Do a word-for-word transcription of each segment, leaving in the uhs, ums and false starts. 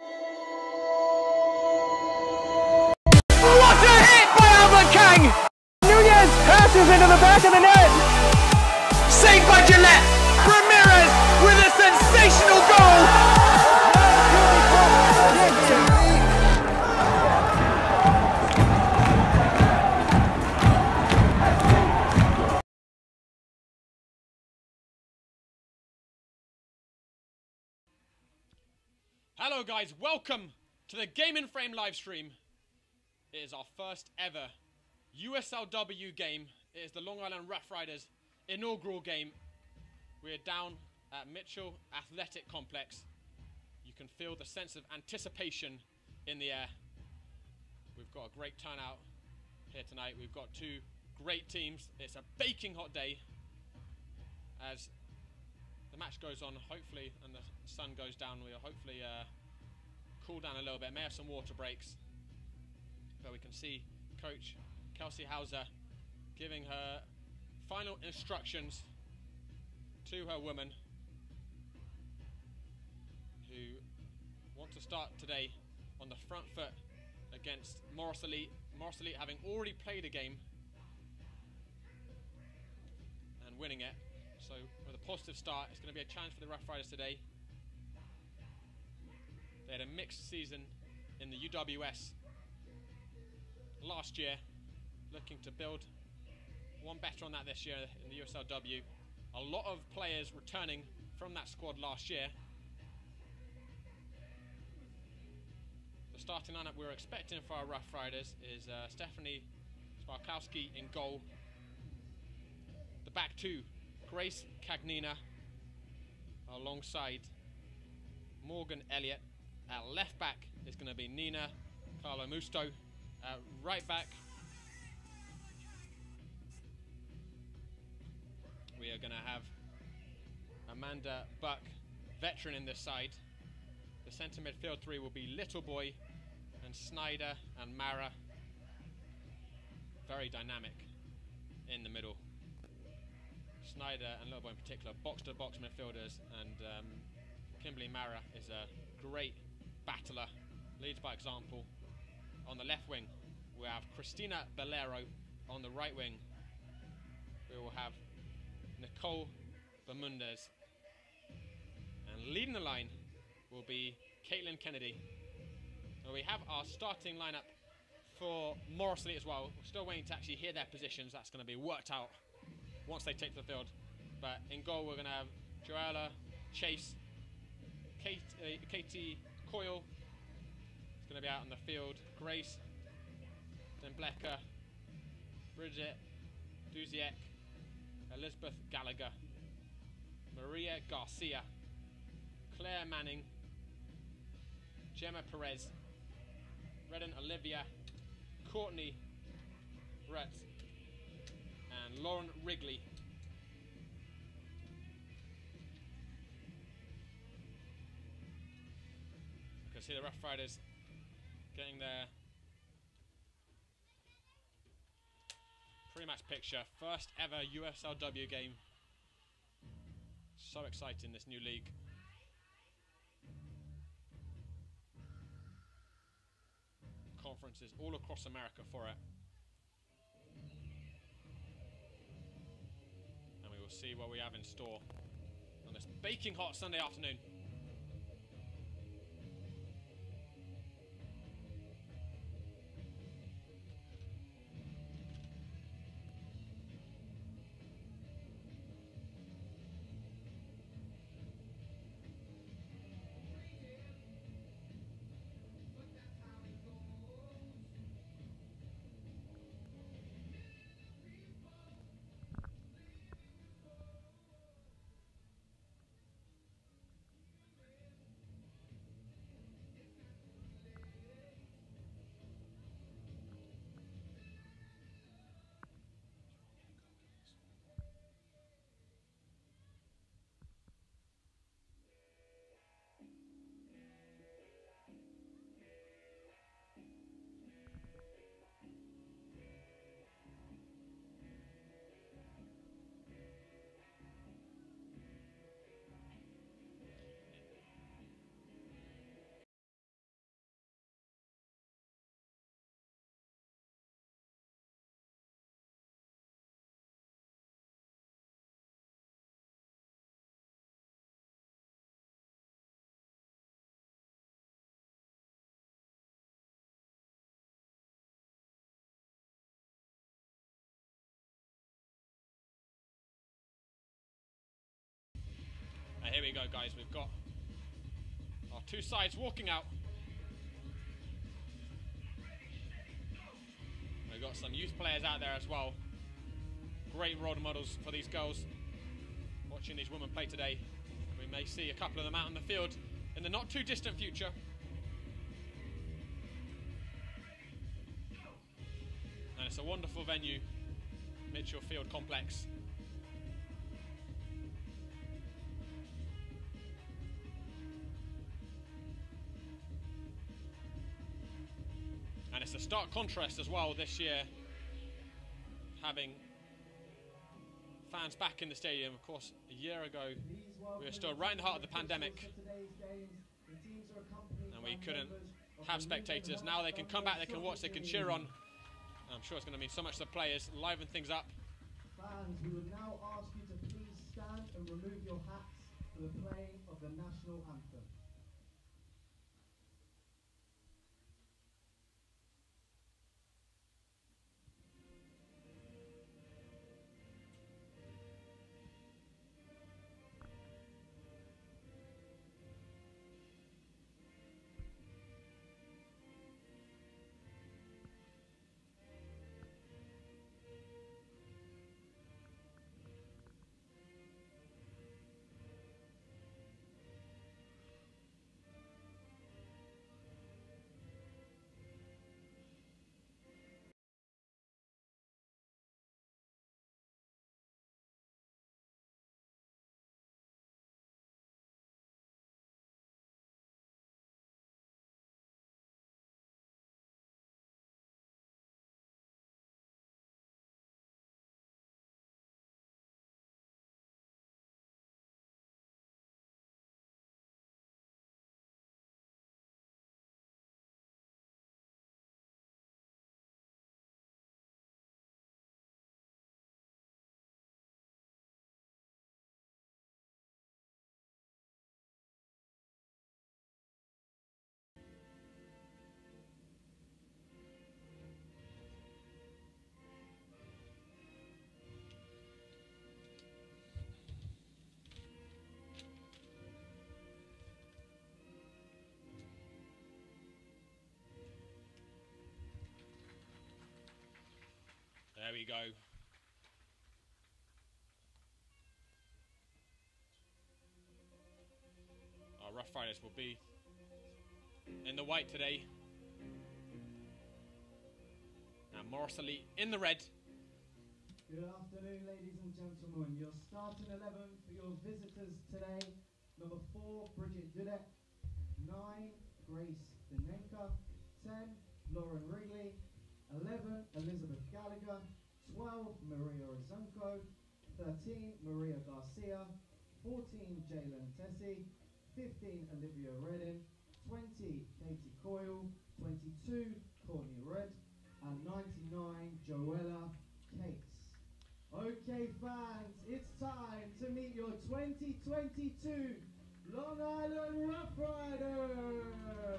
What a hit by Albert Kang! Nunez passes into the back of the net. Saved by Gillette. Ramirez with a sensational goal. Hello guys, welcome to the Game in Frame live stream. It is our first ever U S L W game. It is the Long Island Rough Riders inaugural game. We're down at Mitchell Athletic Complex. You can feel the sense of anticipation in the air. We've got a great turnout here tonight. We've got two great teams. It's a baking hot day as the match goes on, hopefully, and the sun goes down. We'll hopefully uh, cool down a little bit. May have some water breaks. But we can see Coach Kelsey Hauser giving her final instructions to her women who want to start today on the front foot against Morris Elite. Morris Elite having already played a game and winning it. So with a positive start, it's going to be a challenge for the Rough Riders today. They had a mixed season in the U W S last year, looking to build one better on that this year in the U S L W. A lot of players returning from that squad last year. The starting lineup we were expecting for our Rough Riders is uh, Stephanie Sparkowski in goal. The back two, Grace Cagnina alongside Morgan Elliott. At left back is going to be Nina Carlo Musto. At right back, we are going to have Amanda Buck, veteran in this side. The centre midfield three will be Little Boy and Snyder and Mara. Very dynamic in the middle. Snyder and Little Boy in particular, box-to-box midfielders, and um, Kimberly Mara is a great battler, leads by example. On the left wing, we have Christina Valero. On the right wing, we will have Nicole Bermudez. And leading the line will be Caitlin Kennedy. So we have our starting lineup for Morris Elite as well. We're still waiting to actually hear their positions. That's going to be worked out once they take to the field. But in goal, we're going to have Joella Chase, Kate, uh, Katie Coyle is going to be out on the field, Grace Denblecker, Bridget Duziek, Elizabeth Gallagher, Maria Garcia, Claire Manning, Gemma Perez, Redden Olivia, Courtney Brett, and Lauren Wrigley. You can see the Rough Riders getting their pre-match picture. First ever U S L W game. So exciting, this new league. Conferences all across America for it. And we will see what we have in store on this baking hot Sunday afternoon. here we go, guys. We've got our two sides walking out. We've got some youth players out there as well. Great role models for these girls. Watching these women play today, we may see a couple of them out on the field in the not too distant future. And it's a wonderful venue, Mitchell Field Complex. And it's a stark contrast as well this year, having fans back in the stadium. Of course, a year ago, we were still right in the heart of the pandemic, and we couldn't have spectators. Now they can come back, they can watch, they can cheer on. I'm sure it's going to mean so much to the players, liven things up. Fans, we would now ask you to please stand and remove your hats for the playing of the national anthem. There we go. Our Rough Riders will be in the white today. And Morris Elite in the red. Good afternoon, ladies and gentlemen. Your starting eleven for your visitors today. Number four, Bridget Dudek. Nine, Grace Dinenka. Ten, Lauren Wrigley. eleven, Elizabeth Gallagher. twelve, Maria Ozunko. thirteen, Maria Garcia. fourteen, Jalen Tessie. fifteen, Olivia Reddin. twenty, Katie Coyle. twenty-two, Courtney Red. And ninety-nine, Joella Cates. Okay, fans, it's time to meet your twenty twenty-two Long Island Rough Riders.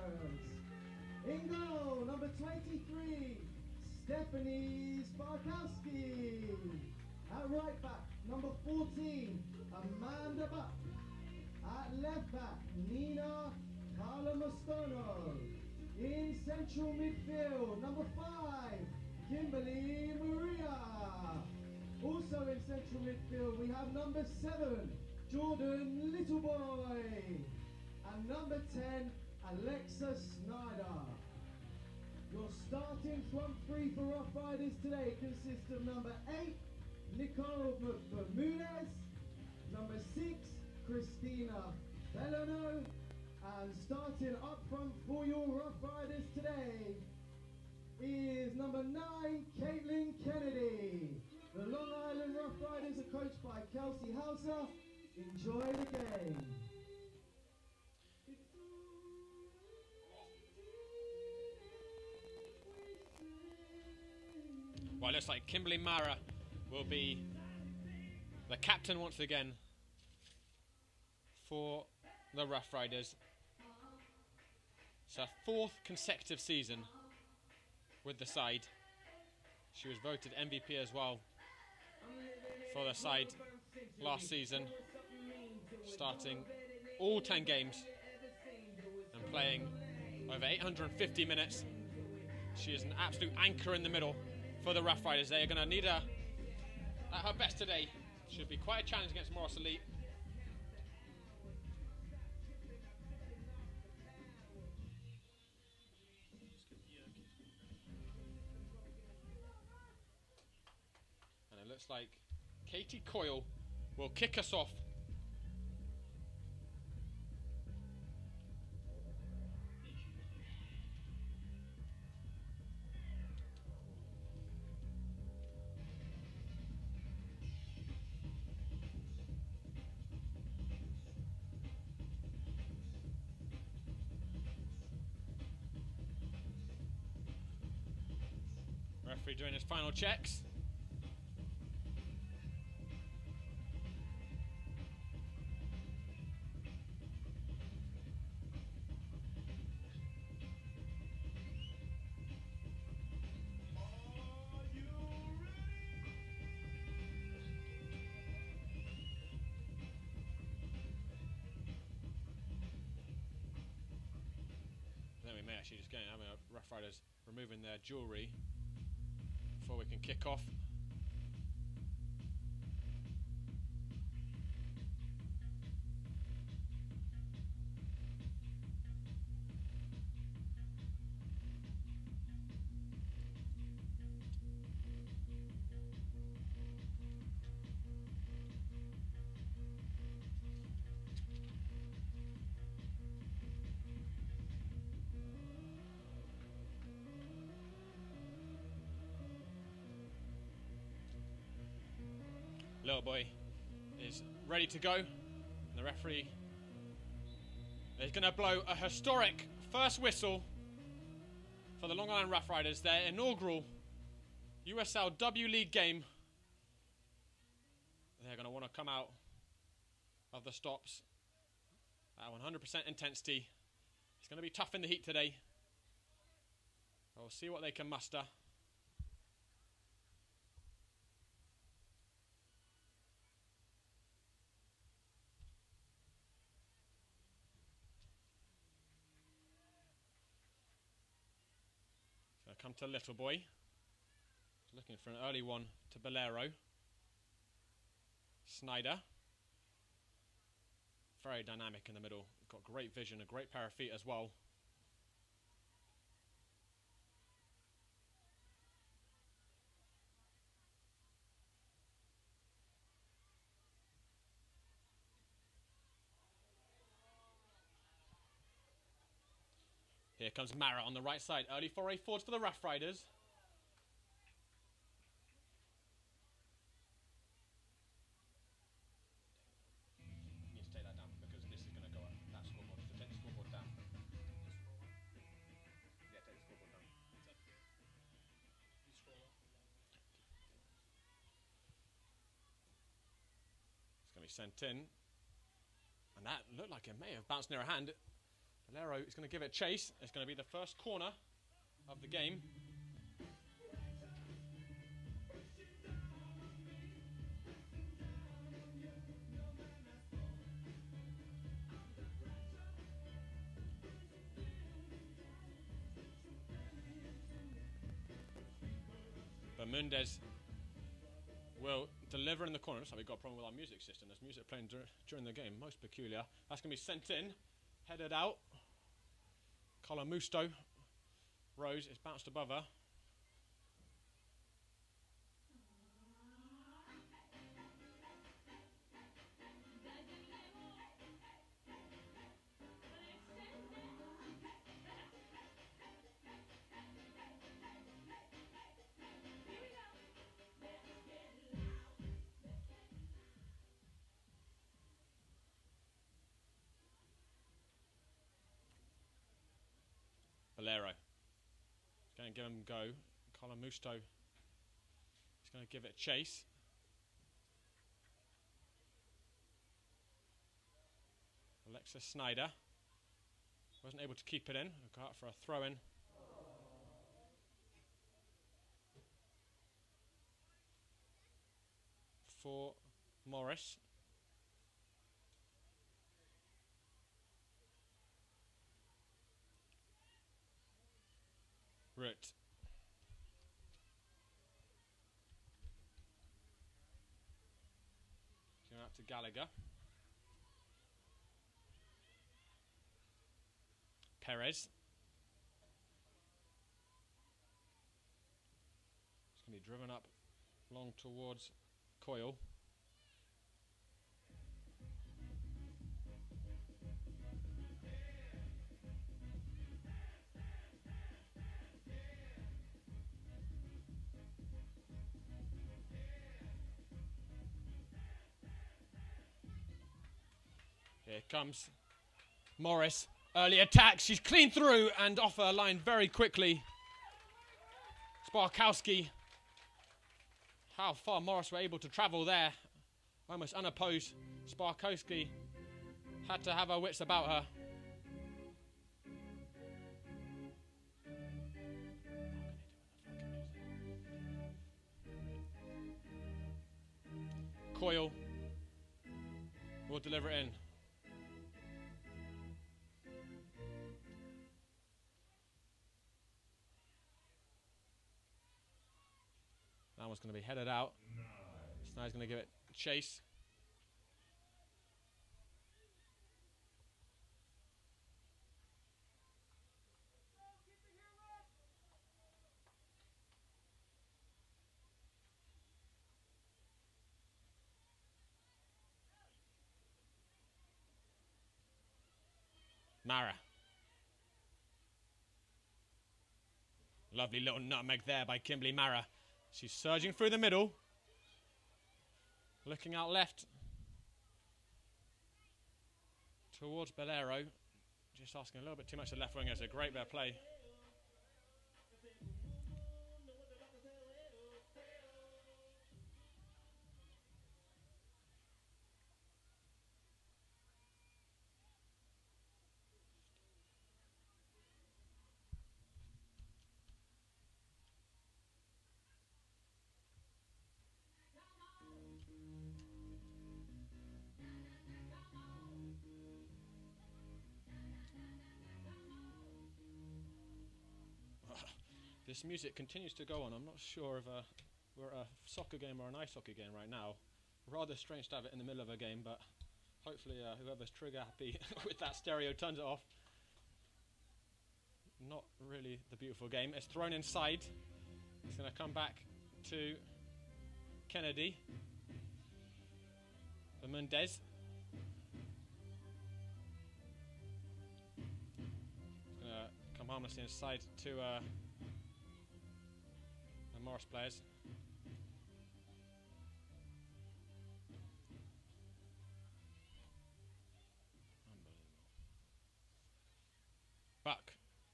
In goal, number twenty-three, Stephanie Sparkowski. At right back, number fourteen, Amanda Buck. At left back, Nina Calamostono. In central midfield, number five, Kimberly Maria. Also in central midfield, we have number seven, Jordan Littleboy. And number ten, Alexa Snyder. Your starting front three for Rough Riders today consists of number eight, Nicole Bermudez, number six, Christina Bellano, and starting up front for your Rough Riders today is number nine, Caitlin Kennedy. The Long Island Rough Riders are coached by Kelsey Hauser. Enjoy the game. Well, it looks like Kimberly Mara will be the captain once again for the Rough Riders. It's her fourth consecutive season with the side. She was voted M V P as well for the side last season. starting all ten games and playing over eight hundred fifty minutes. She is an absolute anchor in the middle for the Rough Riders. They are going to need her at her best today. Should be quite a challenge against Morris Elite. And it looks like Katie Coyle will kick us off. Referee doing his final checks. Then we may actually just get having a Rough Riders removing their jewellery before we can kick off. Little boy is ready to go, and the referee is going to blow a historic first whistle for the Long Island Rough Riders, their inaugural U S L W League game. They're going to want to come out of the stops at one hundred percent intensity. It's going to be tough in the heat today. We'll see what they can muster. Come to Little Boy. Looking for an early one to Bolero. Snyder. Very dynamic in the middle. Got great vision, a great pair of feet as well. Here comes Mara on the right side. Early foray forwards for the Rough Riders. You need to take that down because this is going to go up. That scoreboard. So take the scoreboard down. Yeah, take the scoreboard down. It's going to be sent in. And that looked like it may have bounced near a hand. Valero is going to give it chase. It's going to be the first corner of the game. Bermudez will deliver in the corner. Looks like we've got a problem with our music system. There's music playing dur during the game. Most peculiar. That's going to be sent in. Headed out. Colamusto. Rose is bounced above her. Valero. He's going to give him a go. Colamusto is going to give it a chase. Alexis Snyder wasn't able to keep it in. Got out for a throw in. For Morris. Root. Going out to Gallagher. Perez. It's going to be driven up long towards Coyle. Here comes Morris. Early attack. She's clean through and off her line very quickly. Sparkowski. How far Morris were able to travel there. Almost unopposed. Sparkowski had to have her wits about her. Coyle will deliver it in. That one's going to be headed out. Snai's going to give it a chase. Mara. Lovely little nutmeg there by Kimberly Mara. She's surging through the middle. Looking out left. Towards Bolero. Just asking a little bit too much of the left wing. It's a great bit of play. This music continues to go on. I'm not sure if uh, we're at a soccer game or an ice hockey game right now. Rather strange to have it in the middle of a game, but hopefully uh, whoever's trigger happy with that stereo turns it off. Not really the beautiful game. It's thrown inside. It's going to come back to Kennedy. For Mendez. It's going to come harmlessly inside to uh, the Morris players. Unbelievable. Buck.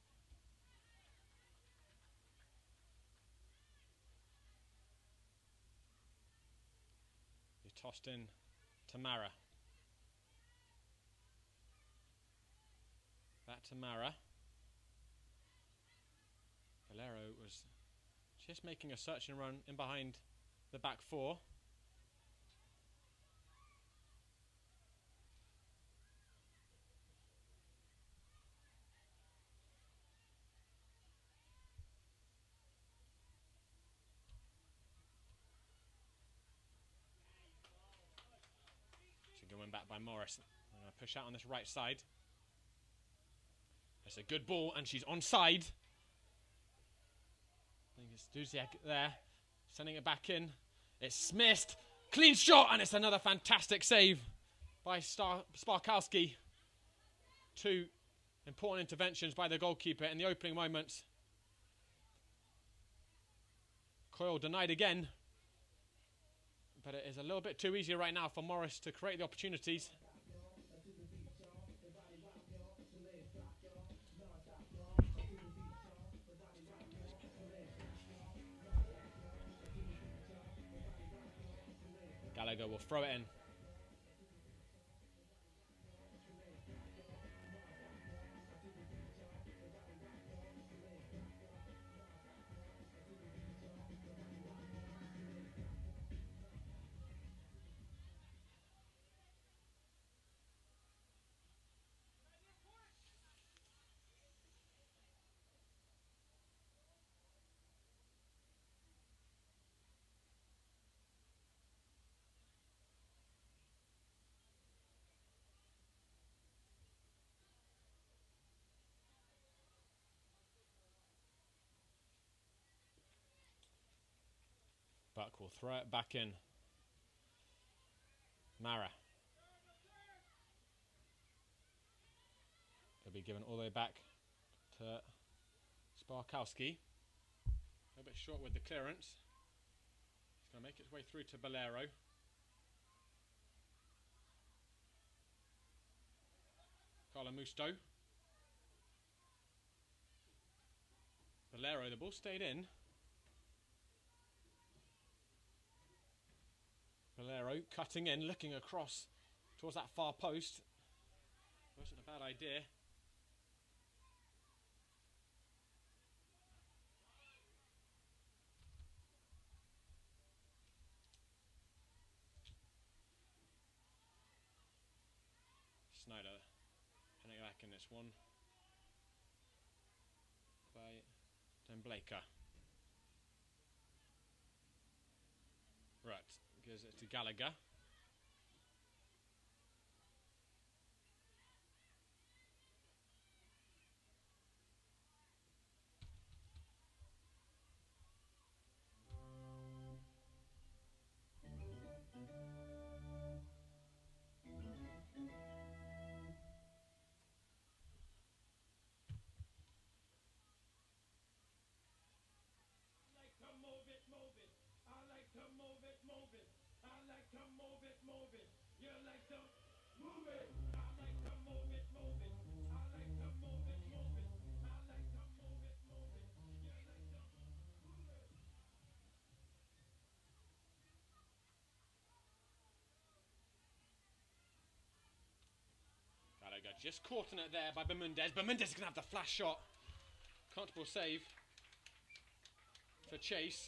He tossed in to Mara. Back to Mara. Valero was just making a searching run in behind the back four. She's going back by Morris. I'm going to push out on this right side. It's a good ball and she's onside. I think it's Duziak there, sending it back in. It's missed. Clean shot, and it's another fantastic save by Star Sparkowski. Two important interventions by the goalkeeper in the opening moments. Coyle denied again, but it is a little bit too easy right now for Morris to create the opportunities. Gallagher will throw it in. Buck will throw it back in. Mara. It'll be given all the way back to Sparkowski. A little bit short with the clearance. It's going to make its way through to Bolero. Carlo Musto. Bolero, the ball stayed in. Bolero cutting in, looking across towards that far post. Wasn't a bad idea. Snyder handing it back in this one by Dan Blaker. Right, gives it to Gallagher. Gallagher just caught in it there by Bermudez. Bermudez is going to have the flash shot. Comfortable save for Chase.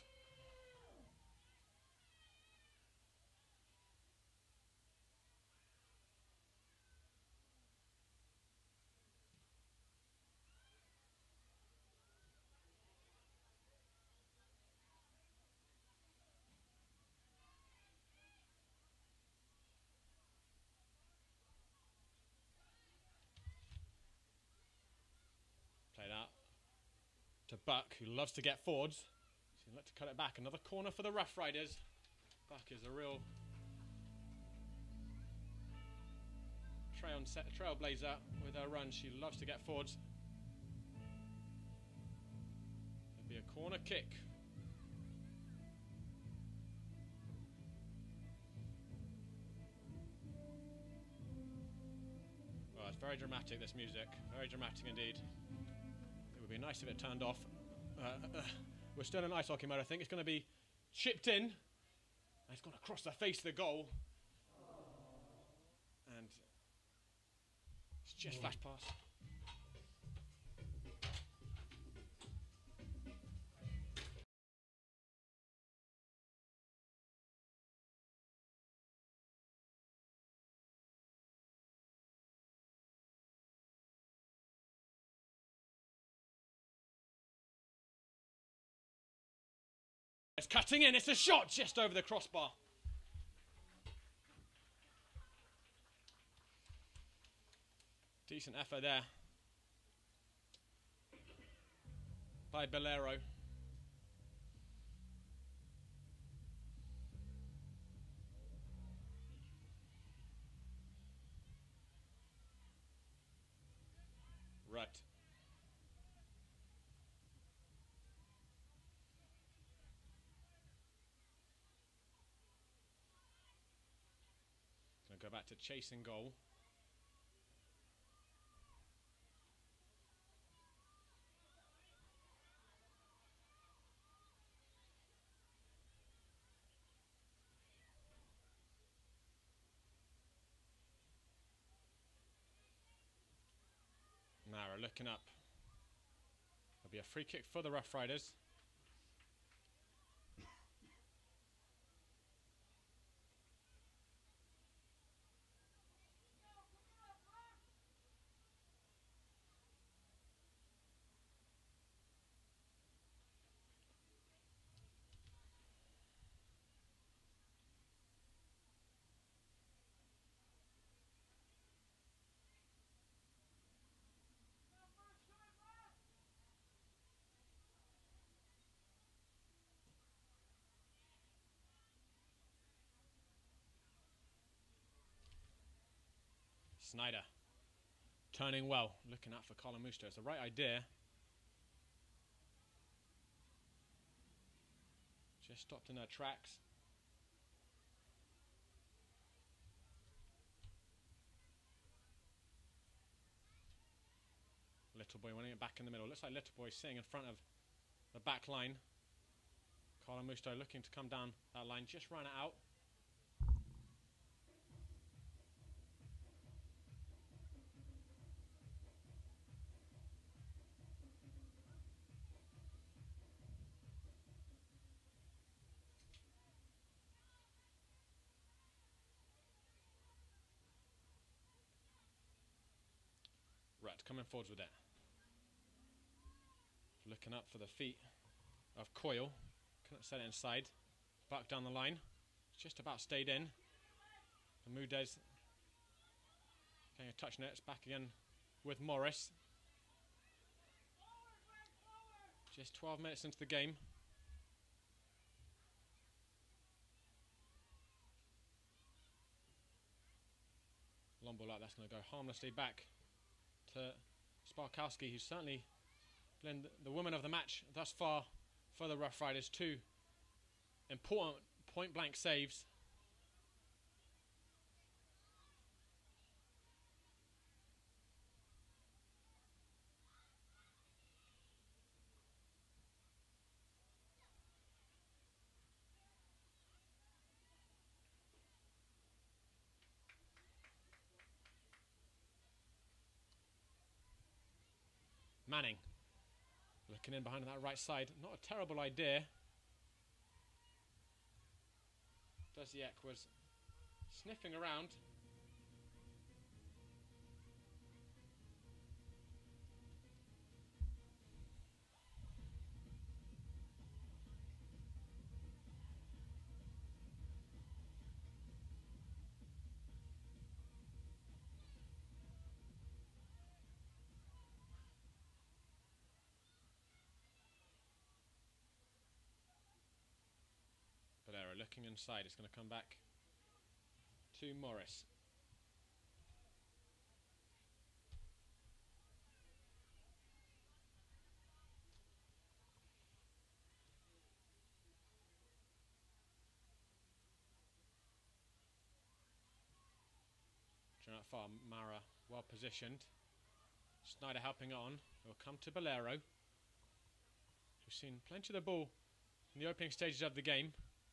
Played out to Buck, who loves to get forwards. So he'll look to cut it back. Another corner for the Rough Riders. Buck is a real trail set, trailblazer with her run. She loves to get forwards. It'll be a corner kick. Well, it's very dramatic, this music. Very dramatic indeed. It would be nice if it turned off. Uh, uh, we're still in ice hockey mode, I think. It's going to be chipped in. And it's gone across the face of the goal. And it's just flash pass. It's cutting in, it's a shot just over the crossbar. Decent effort there by Bolero. Right. Gonna go back to chasing goal. Mara looking up. There'll be a free kick for the Rough Riders. Snyder turning well, looking out for Colamusto. It's the right idea. Just stopped in her tracks. Little Boy winning it back in the middle. Looks like Little Boy sitting in front of the back line. Colamusto looking to come down that line, just ran it out. Right, coming forwards with it. Looking up for the feet of Coyle. Couldn't set it inside. Back down the line. Just about stayed in. Bermudez getting a touch net. It's back again with Morris. Just twelve minutes into the game. Long ball out, that's going to go harmlessly back to Sparkowski, who's certainly been the woman of the match thus far for the Rough Riders. Two important point-blank saves. Manning looking in behind that right side. Not a terrible idea. Doziek was sniffing around. Valera looking inside. It's going to come back to Morris. Trying out far, Mara well positioned. Snyder helping on. It will come to Bolero, who's seen plenty of the ball in the opening stages of the game.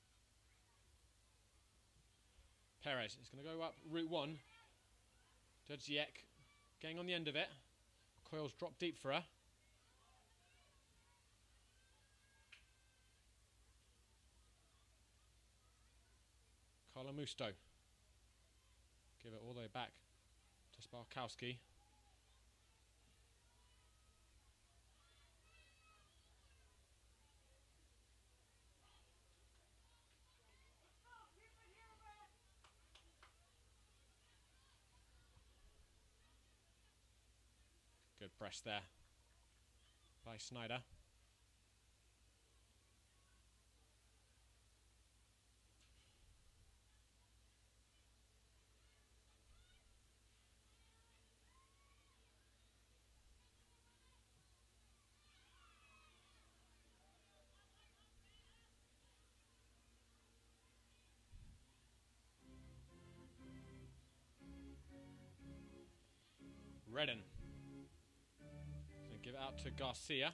Perez is going to go up route one. Doziek getting on the end of it. Coyle's dropped deep for her. Colamusto. Give it all the way back to Sparkowski. Good press there by Snyder. Redden. Give it out to Garcia.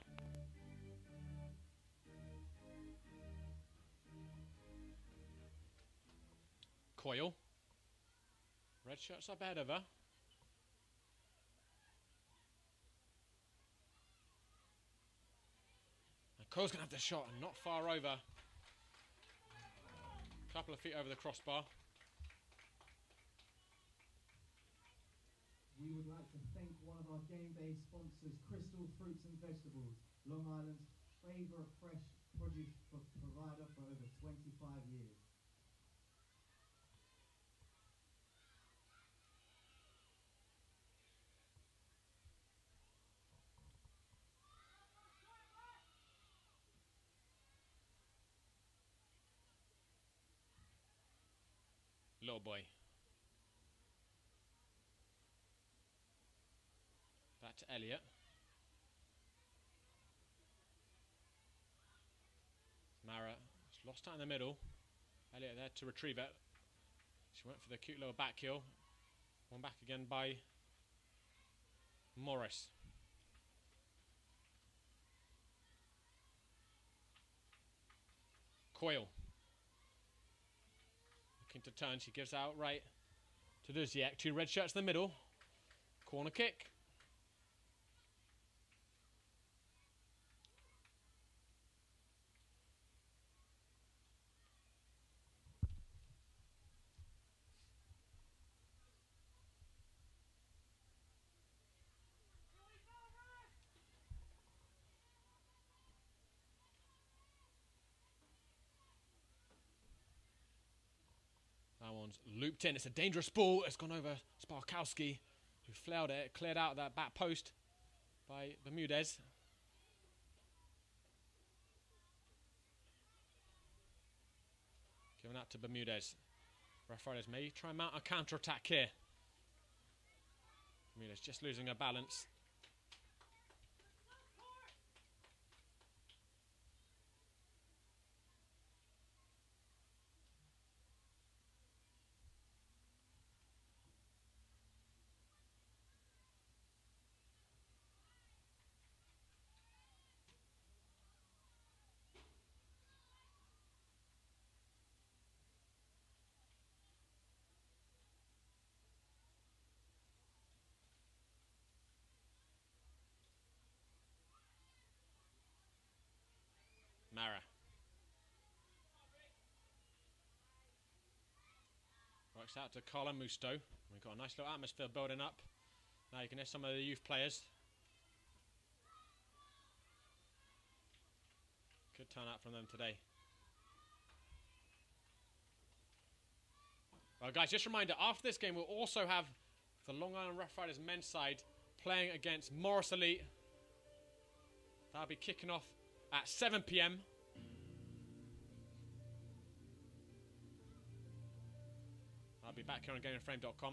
Coyle. Red shirts up ahead of her. And Coyle's going to have the shot and not far over. A couple of feet over the crossbar. We would like to thank one of our game day sponsors, Crystal Fruits and Vegetables, Long Island's favourite fresh produce provider for over twenty-five years. Little Boy. to Elliot. Mara lost out in the middle. Elliot there to retrieve it. She went for the cute little back heel. One back again by Morris. Coyle. Looking to turn. She gives out right to Duziak. Two red shirts in the middle. Corner kick. That one's looped in. It's a dangerous ball. It's gone over Sparkowski, who flailed it. Cleared out that back post by Bermudez. Giving out to Bermudez. Rafael may try and mount a counter-attack here. Bermudez just losing her balance. Mara. Works out to Carla Musto. We've got a nice little atmosphere building up. Now you can hear some of the youth players. Good turnout from them today. Well, guys, just a reminder, after this game, we'll also have the Long Island Rough Riders men's side playing against Morris Elite. That'll be kicking off at seven p m I'll be back here on gaming frame dot com.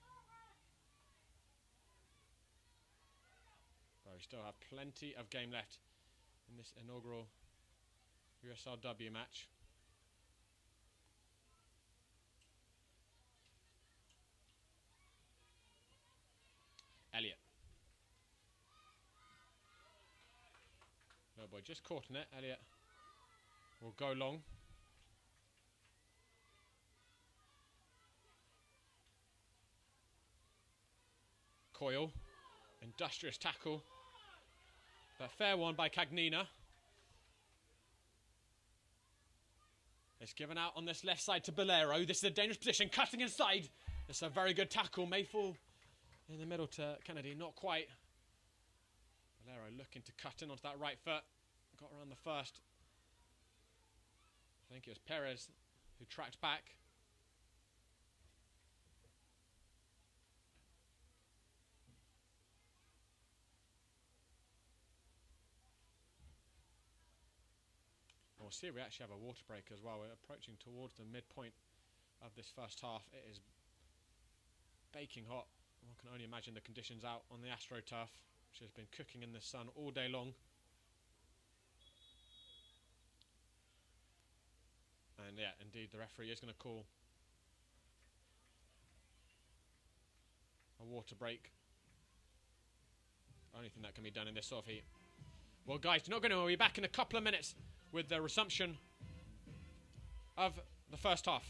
But we still have plenty of game left in this inaugural U S L W match. Elliot. No boy, just caught in it. Elliot will go long. Coyle, industrious tackle, but fair one by Cagnina. It's given out on this left side to Bolero. This is a dangerous position, cutting inside. It's a very good tackle. May fall in the middle to Kennedy, not quite. Bolero looking to cut in onto that right foot. Got around the first. I think it was Perez who tracked back. We'll see if we actually have a water break as well. We're approaching towards the midpoint of this first half. It is baking hot. One can only imagine the conditions out on the AstroTurf, which has been cooking in the sun all day long. And yeah, indeed, the referee is going to call a water break. Only thing that can be done in this sort of heat. Well, guys, you're not going to. We'll be back in a couple of minutes with the resumption of the first half.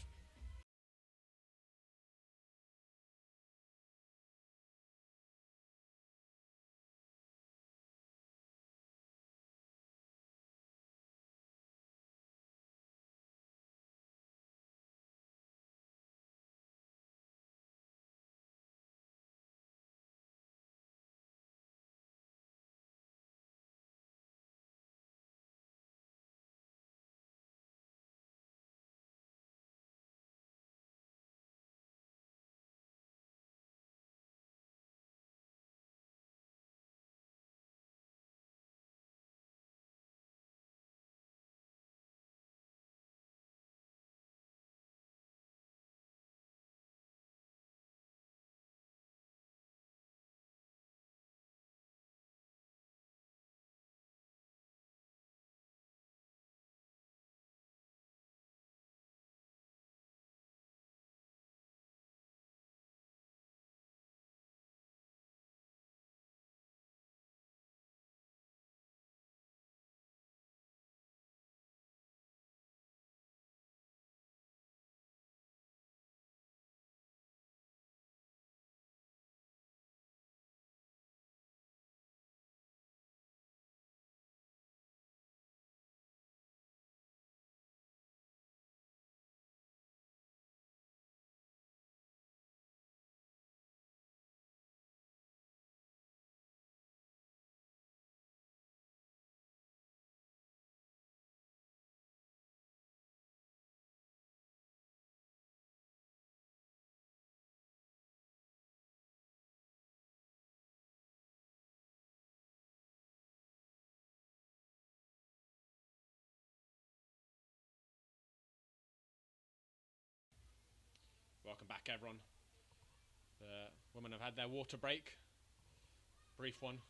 Welcome back, everyone. The women have had their water break. Brief one.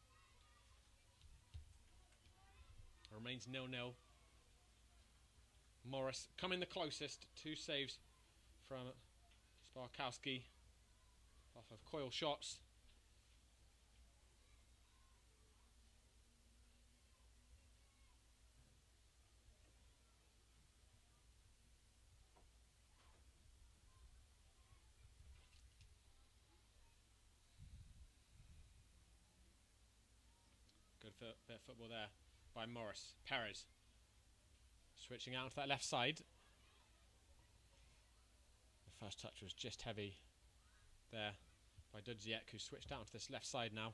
It remains nil nil. Morris coming the closest. Two saves from Sparkowski off of coil shots. Good bit of football there by Morris. Perez switching out to that left side. The first touch was just heavy there by Dudziak, who switched out to this left side now.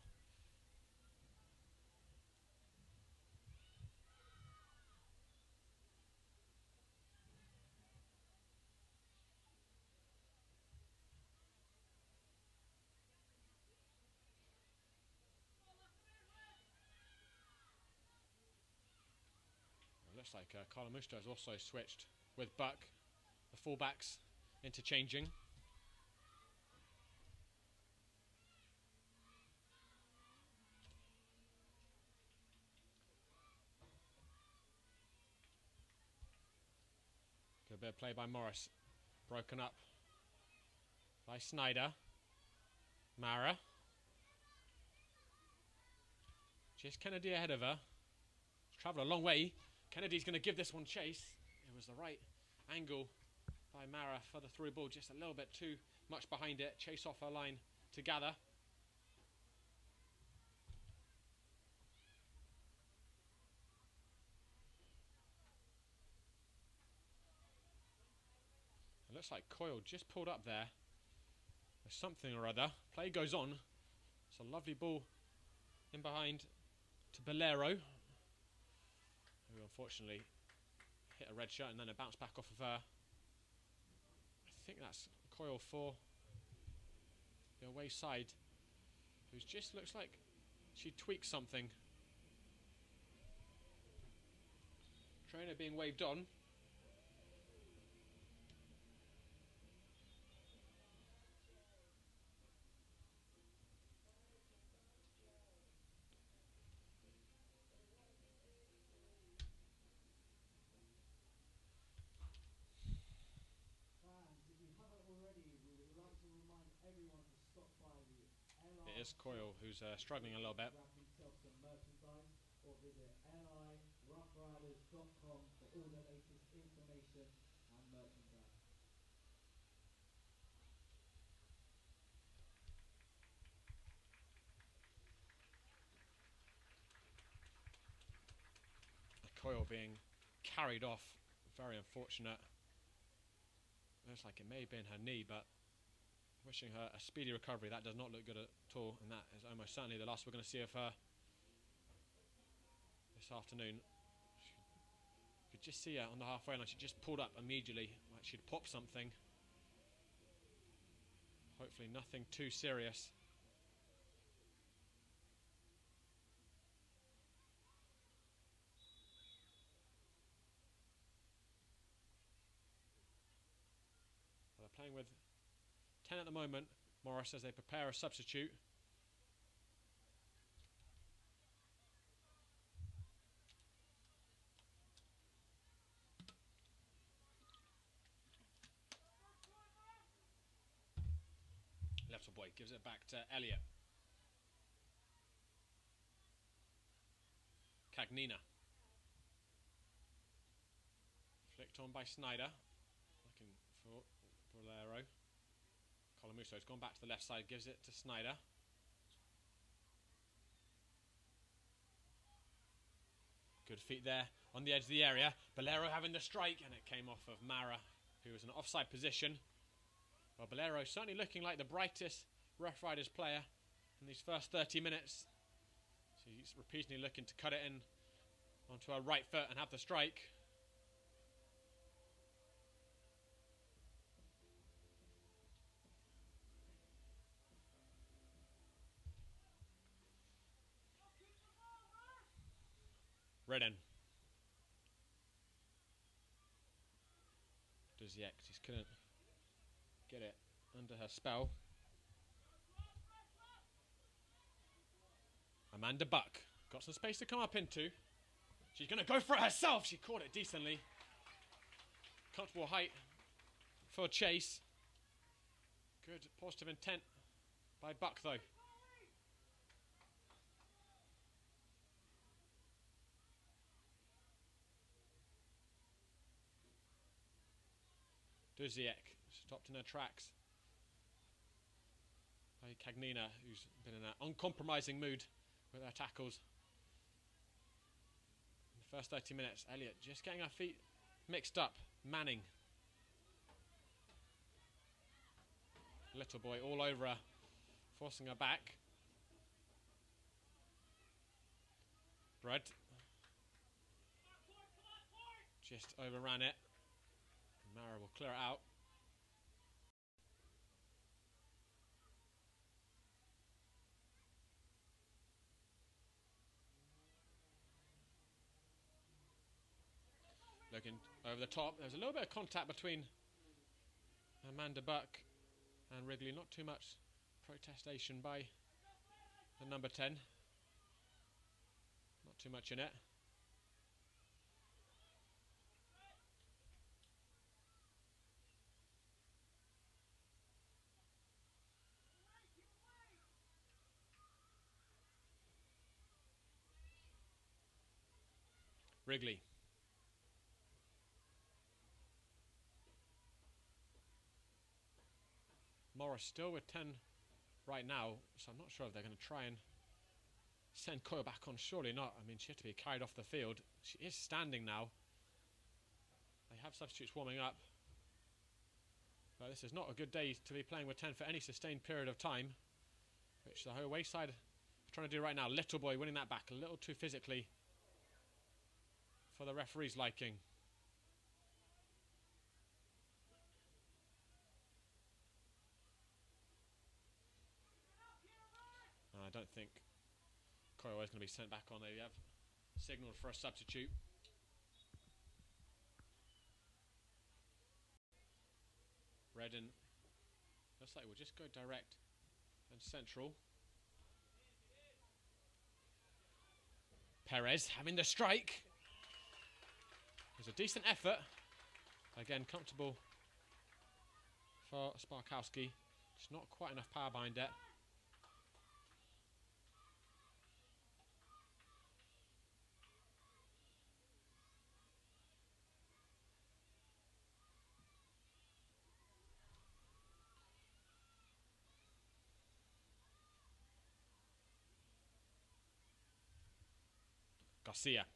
Looks like uh, Kalamusta has also switched with Buck, the fullbacks interchanging. Good bit of play by Morris, broken up by Snyder. Mara. Just Kennedy ahead of her. Travelled a long way. Kennedy's going to give this one chase. It was the right angle by Mara for the through ball, just a little bit too much behind it. Chase off her line to gather. It looks like Coyle just pulled up there. There's something or other. Play goes on. It's a lovely ball in behind to Bolero, who unfortunately hit a red shirt and then it bounced back off of her. I think that's Coyle for the away side, who just looks like she tweaked something. Trainer being waved on. It is Coyle who's uh, struggling a little bit. Or visit L I rough riders dot com for all the latest information and merchandise. Coyle being carried off, very unfortunate. Looks like it may have been her knee, but wishing her a speedy recovery. That does not look good at all, and that is almost certainly the last we're going to see of her this afternoon. You could just see her on the halfway line. She just pulled up immediately, like she'd popped something. Hopefully nothing too serious. They're playing with ten at the moment. Morris as they prepare a substitute. Left boy gives it back to Elliott. Cagnina. Flicked on by Snyder. Looking for Bolero. Colamuso's gone back to the left side, gives it to Snyder. Good feet there on the edge of the area. Bolero having the strike, and it came off of Mara, who was in an offside position. Well, Bolero certainly looking like the brightest Rough Riders player in these first thirty minutes. She's repeatedly looking to cut it in onto her right foot and have the strike. Redden. Duziak just couldn't get it under her spell. Amanda Buck got some space to come up into. She's going to go for it herself. She caught it decently. Comfortable height for chase. Good positive intent by Buck though. Duziek stopped in her tracks by Cagnina, who's been in an uncompromising mood with her tackles. In the first thirty minutes, Elliot just getting her feet mixed up. Manning. Little boy all over her, forcing her back. Bread. Just overran it. Mara will clear it out. Looking over the top. There's a little bit of contact between Amanda Buck and Wrigley. Not too much protestation by the number ten. Not too much in it. Wrigley. Morris still with ten right now, so I'm not sure if they're going to try and send Koyo back on. Surely not. I mean, she had to be carried off the field. She is standing now. They have substitutes warming up. But this is not a good day to be playing with ten for any sustained period of time, which the away side are trying to do right now. Little boy winning that back a little too physically for the referee's liking. I don't think Koyo is going to be sent back on. They have signalled for a substitute. Redden looks like we'll just go direct and central. Perez having the strike. It was a decent effort. Again, comfortable for Sparkowski. Just not quite enough power behind it. Garcia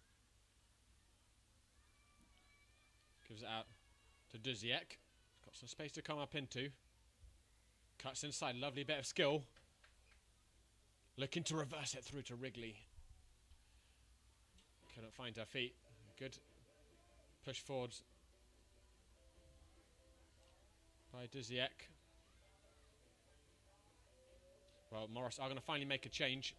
gives it out to Duziek. Got some space to come up into. Cuts inside, lovely bit of skill. Looking to reverse it through to Wrigley. Couldn't find her feet. Good push forwards by Duziek. Well, Morris are going to finally make a change.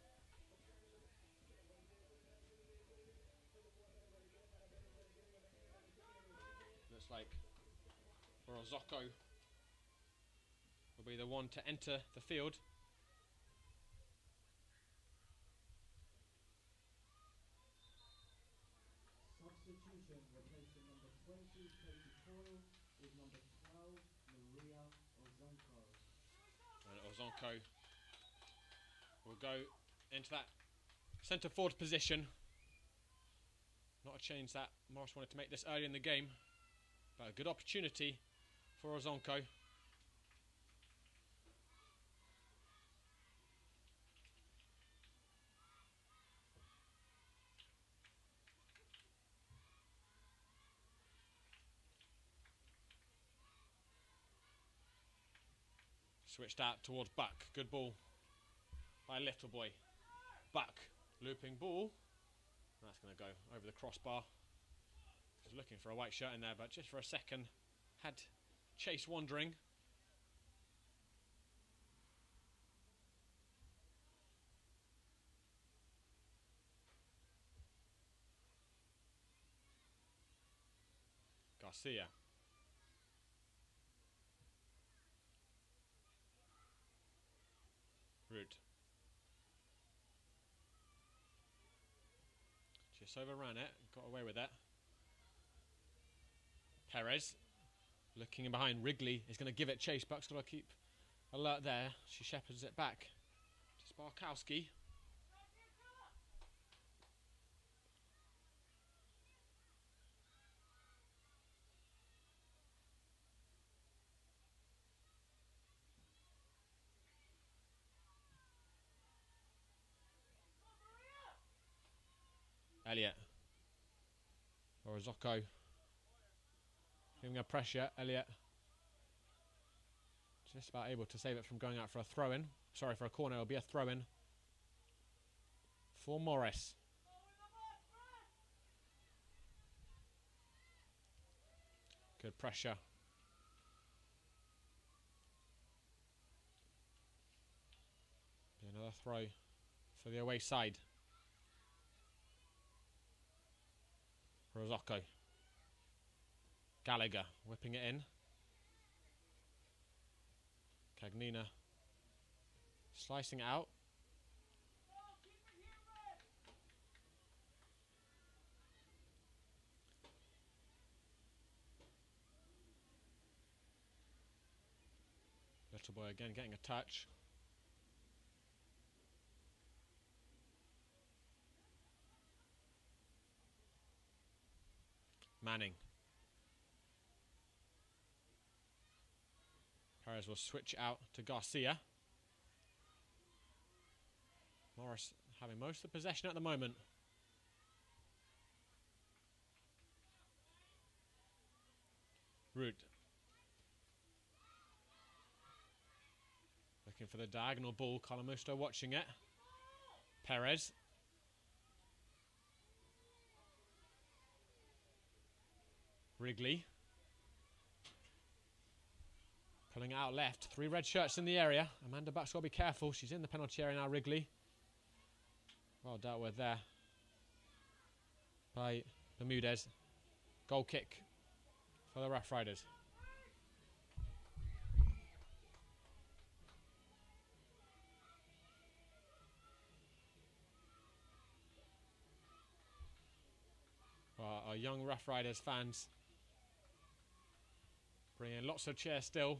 Like Orozoko will be the one to enter the field. Substitution replacing number twenty, Katie Coyle, with number twelve, Maria Ozonko. And Ozonko will go into that centre forward position. Not a change that Morris wanted to make this early in the game. But a good opportunity for Ozonko. Switched out towards Buck. Good ball by Little Boy. Buck looping ball. That's going to go over the crossbar. Was looking for a white shirt in there, but just for a second had Chase wandering. Garcia Just overran it, got away with it. Perez looking in behind. Wrigley is going to give it chase. Buck's got to keep alert there. She shepherds it back to Sparkowski. Elliott. Orozco. Giving her pressure. Elliott. Just about able to save it from going out for a throw-in. Sorry, for a corner. It'll be a throw-in for Morris. Good pressure. Be another throw for the away side. Orozco. Gallagher whipping it in. Cagnina slicing it out. Little boy again getting a touch. Manning. Perez will switch out to Garcia. Morris having most of the possession at the moment. Root. Looking for the diagonal ball. Calamusto watching it. Perez. Wrigley. Pulling it out left. Three red shirts in the area. Amanda Buck's got to be careful. She's in the penalty area now, Wrigley. Well dealt with there by Bermudez. Goal kick for the Rough Riders. Well, our young Rough Riders fans bringing lots of cheers still.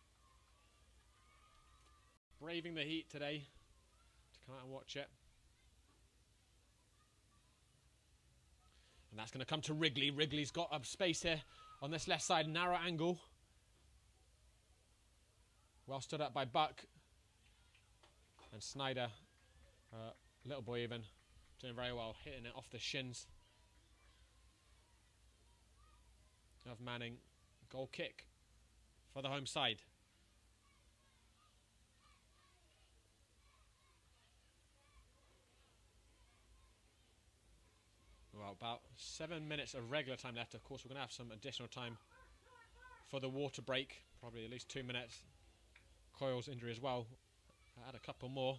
Braving the heat today to come out and watch it. And that's going to come to Wrigley. Wrigley's got a space here on this left side, narrow angle. Well stood up by Buck. And Snyder, uh, little boy even, doing very well, hitting it off the shins of Manning. Goal kick for the home side. Well, about seven minutes of regular time left. Of course, we're going to have some additional time for the water break. Probably at least two minutes. Coyle's injury as well. Add a couple more.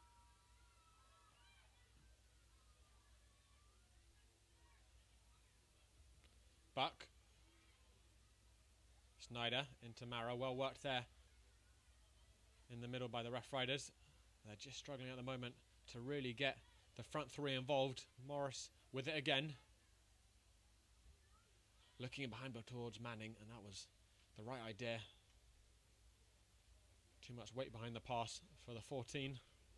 Buck. Snyder into Mara. Well worked there in the middle by the Rough Riders. They're just struggling at the moment to really get the front three involved. Morris with it again. Looking behind but towards Manning, and that was the right idea. Too much weight behind the pass for the fourteen.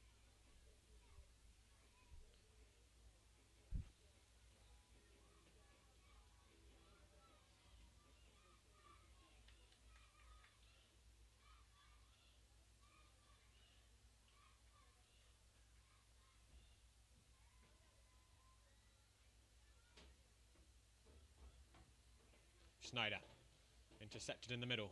Snyder, intercepted in the middle.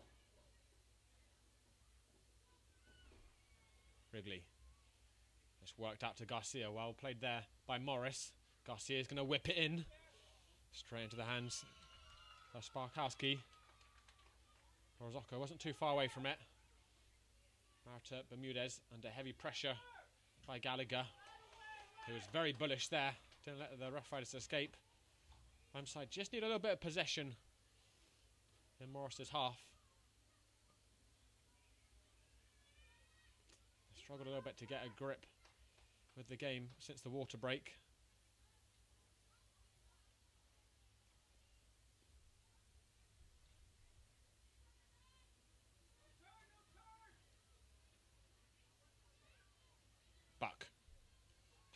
Wrigley, just worked out to Garcia. Well played there by Morris. Garcia is going to whip it in. Straight into the hands of Sparkowski. Orozco wasn't too far away from it. Marta Bermudez under heavy pressure by Gallagher, who was very bullish there. Didn't let the Rough Riders escape. Home side just need a little bit of possession in Morris's half. Struggled a little bit to get a grip with the game since the water break.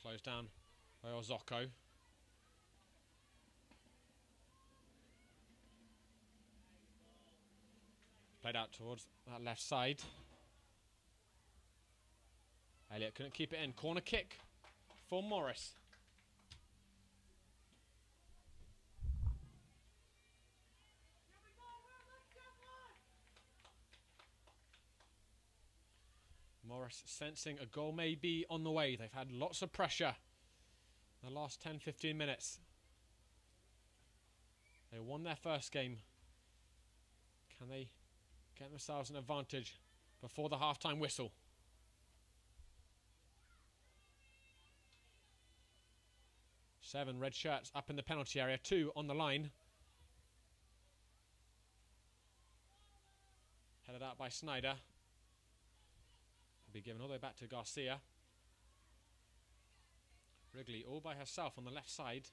Closed down by Ozoko. Played out towards that left side. Elliott couldn't keep it in. Corner kick for Morris. Morris sensing a goal may be on the way. They've had lots of pressure in the last ten fifteen minutes. They won their first game. Can they get themselves an advantage before the half-time whistle? Seven red shirts up in the penalty area, two on the line. Headed out by Snyder. Will be given all the way back to Garcia. Wrigley all by herself on the left side.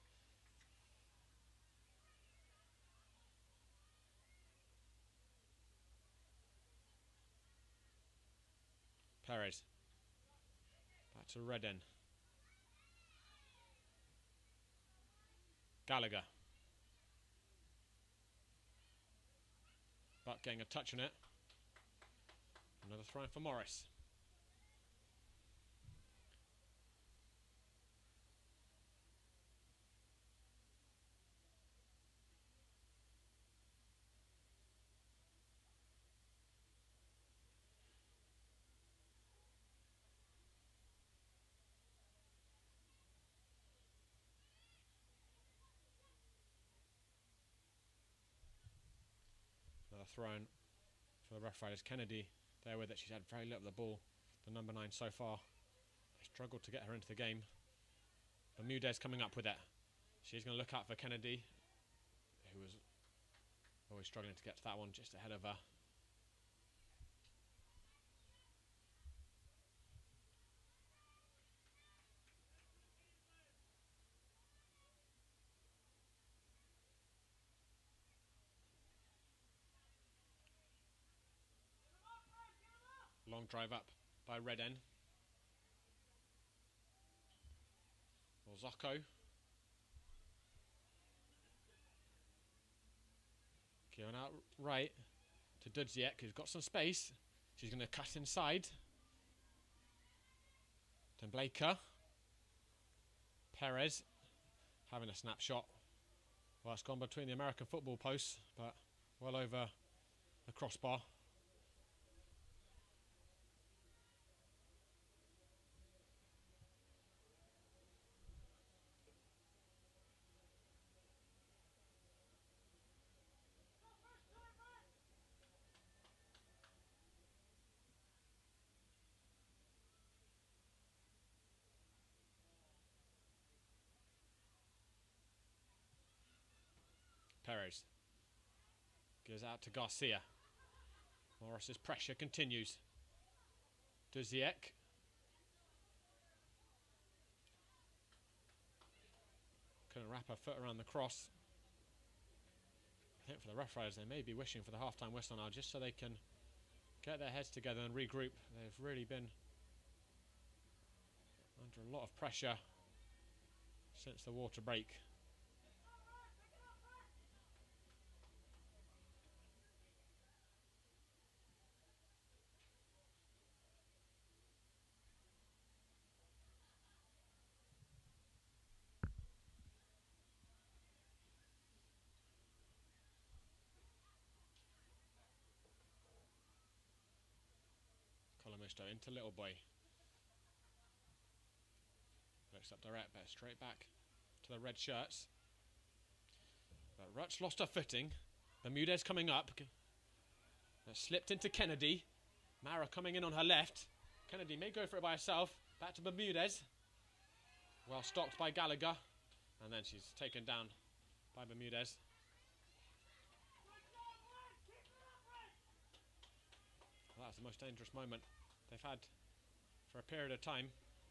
Perez. Back to Redden. Gallagher. Buck getting a touch on it. Another throw in for Morris. Another thrown for the Rough Riders. Kennedy there with it. She's had very little of the ball. The number nine so far. They struggled to get her into the game. Bermudez coming up with it. She's going to look out for Kennedy, who was always struggling to get to that one just ahead of her. Long drive up by Redden. Ozoko. Going out right to Dudziek, who's got some space. She's going to cut inside. Then Blaker. Perez having a snapshot. Well, it's gone between the American football posts, but well over the crossbar. Perez goes out to Garcia. Morris's pressure continues. Duziek. Couldn't wrap her foot around the cross. I think for the Rough Riders, they may be wishing for the half-time whistle now, just so they can get their heads together and regroup. They've really been under a lot of pressure since the water break. Colomisto into Little Boy. Looks up direct, but straight back to the red shirts. But Rutch lost her footing. Bermudez coming up. That slipped into Kennedy. Mara coming in on her left. Kennedy may go for it by herself. Back to Bermudez. Well stocked by Gallagher. And then she's taken down by Bermudez. Well, that's the most dangerous moment they've had for a period of time.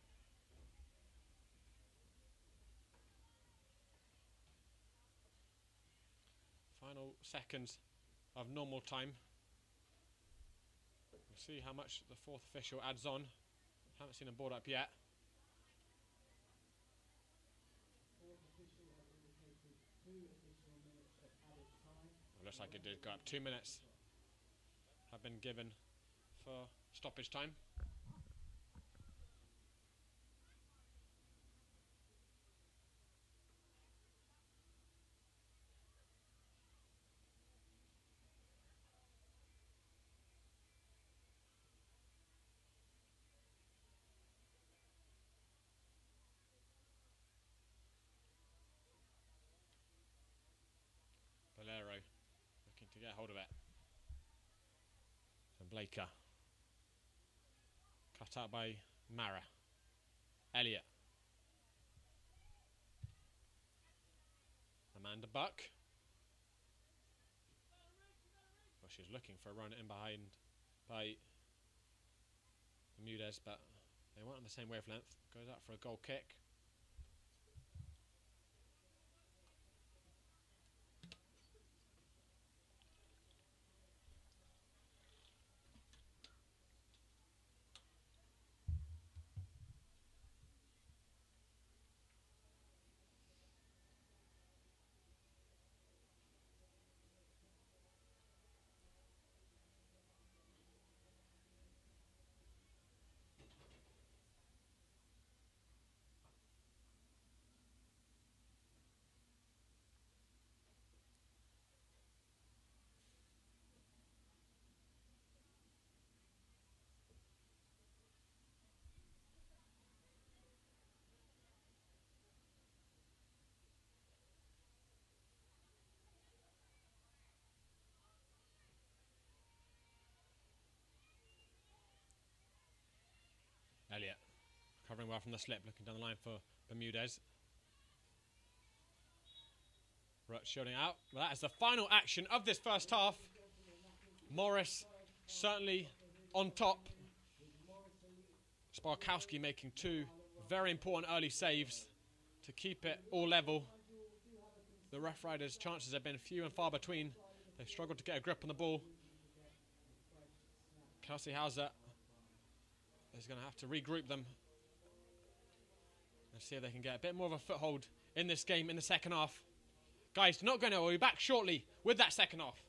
Final seconds of normal time. We'll see how much the fourth official adds on. Haven't seen him board up yet. looks like it did go up. Two minutes have been given for stoppage time. Bolero looking to get hold of it. So Blaker. Cut out by Mara. Elliott. Amanda Buck. Well, she's looking for a run in behind by Bermudez, but they weren't on the same wavelength. Goes out for a goal kick. Elliott covering well from the slip, looking down the line for Bermudez. Right, shooting out. Well, that is the final action of this first half. Morris certainly on top. Sparkowski making two very important early saves to keep it all level. The Rough Riders' chances have been few and far between. They've struggled to get a grip on the ball. Kelsey Hauser is going to have to regroup them and see if they can get a bit more of a foothold in this game in the second half. Guys, not going to. We'll be back shortly with that second half.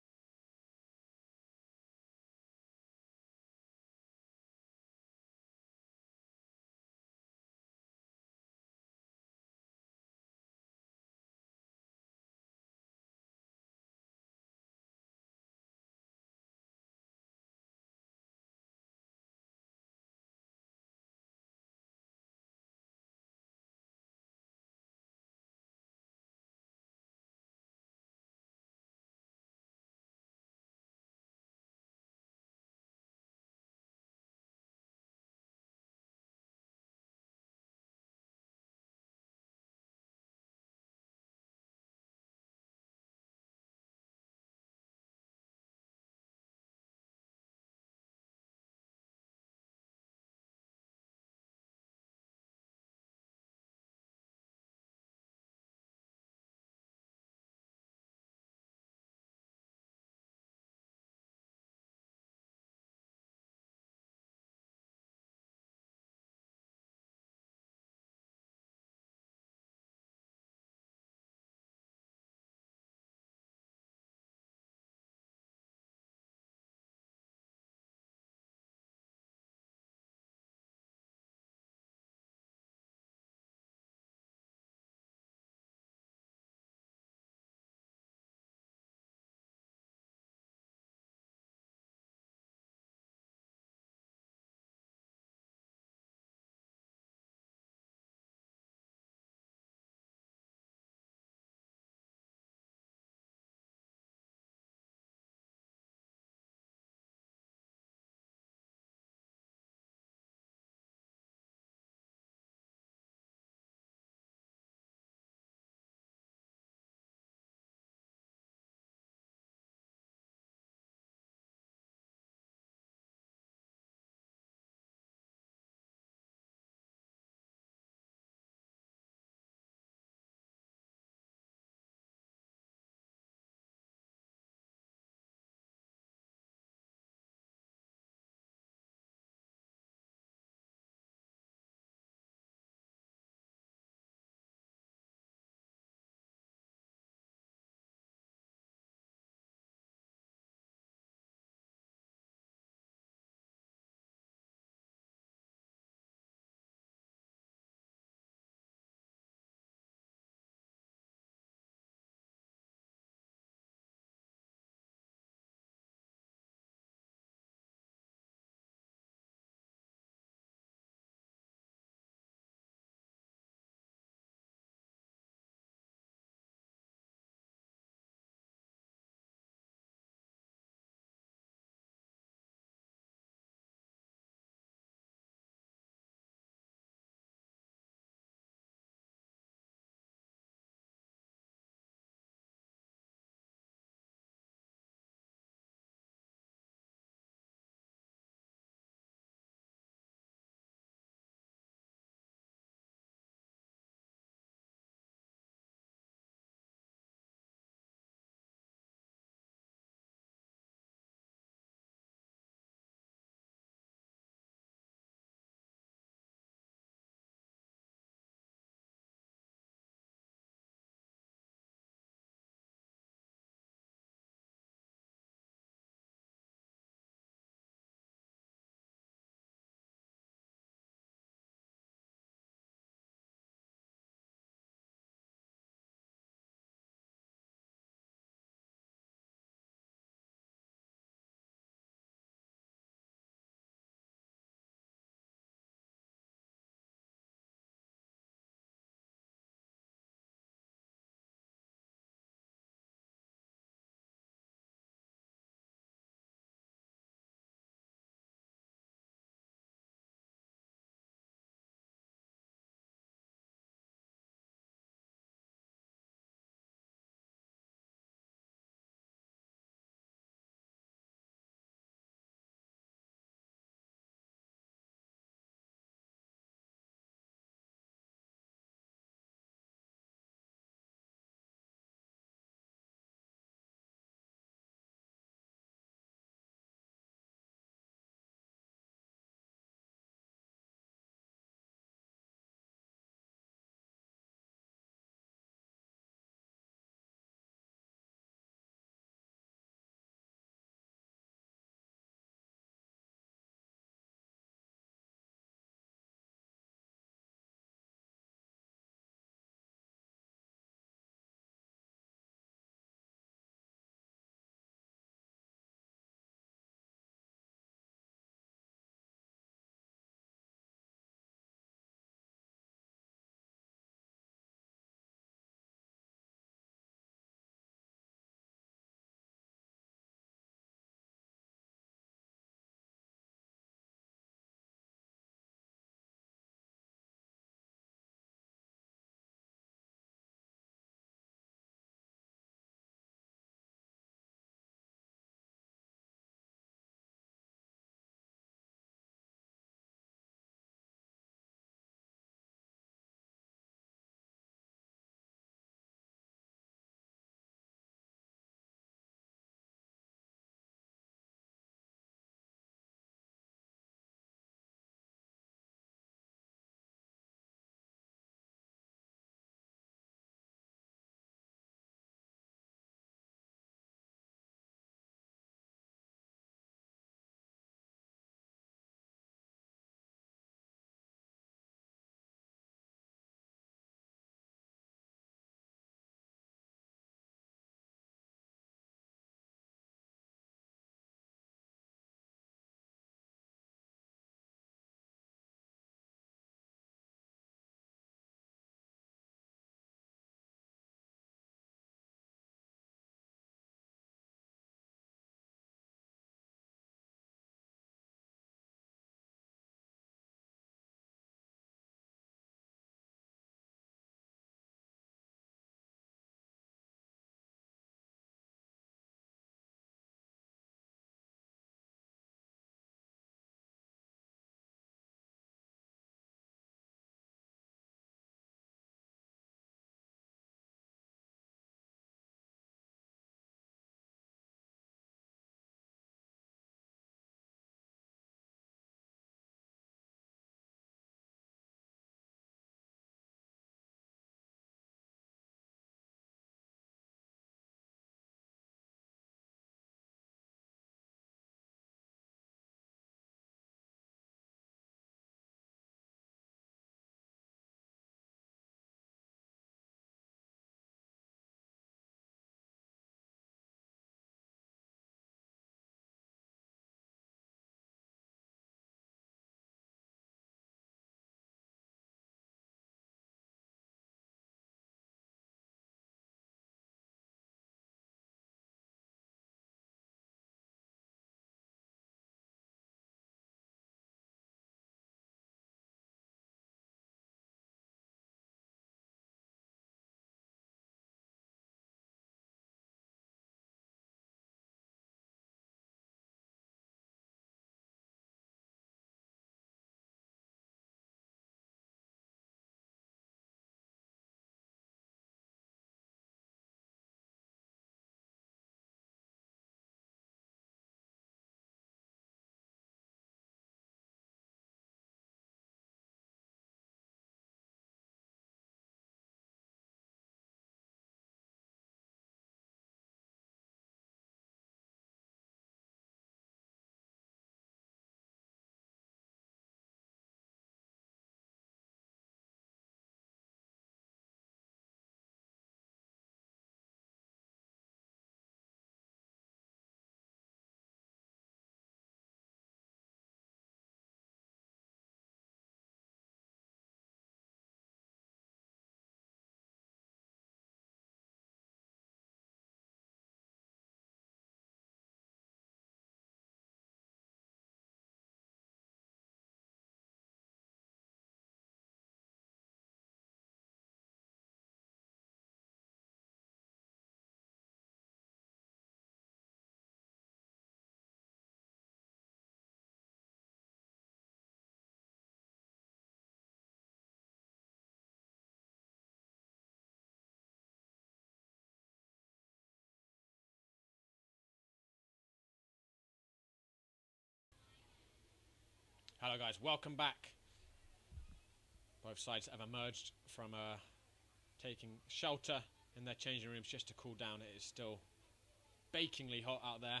Hello guys, welcome back. Both sides have emerged from uh, taking shelter in their changing rooms just to cool down. It is still bakingly hot out there.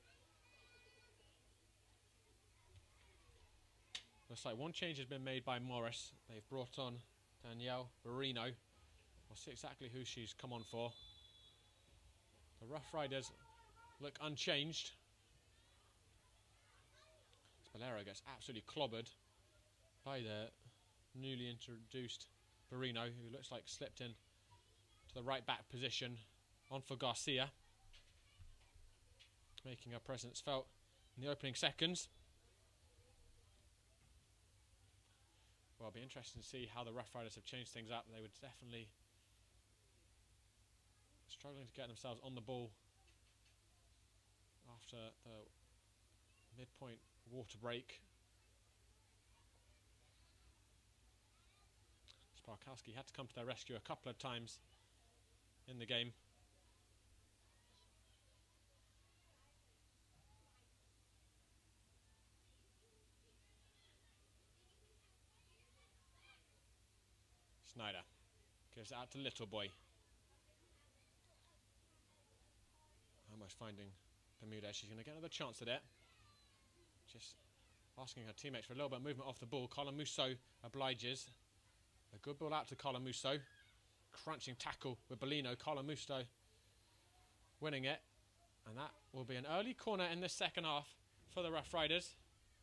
Looks like one change has been made by Morris. They've brought on Danielle Barino. We'll see exactly who she's come on for. The Rough Riders look unchanged. Bolero gets absolutely clobbered by the newly introduced Barino, who looks like slipped in to the right back position. On for Garcia, making her presence felt in the opening seconds. Well, it'll be interesting to see how the Rough Riders have changed things up. They were definitely struggling to get themselves on the ball after the midpoint water break. Sparkowski had to come to their rescue a couple of times in the game. Snyder gives it out to Little Boy. Almost finding Bermudez. She's going to get another chance at it. Just asking her teammates for a little bit of movement off the ball. Colamuso obliges. A good ball out to Colamuso. Crunching tackle with Bellino. Colamuso winning it. And that will be an early corner in this second half for the Rough Riders.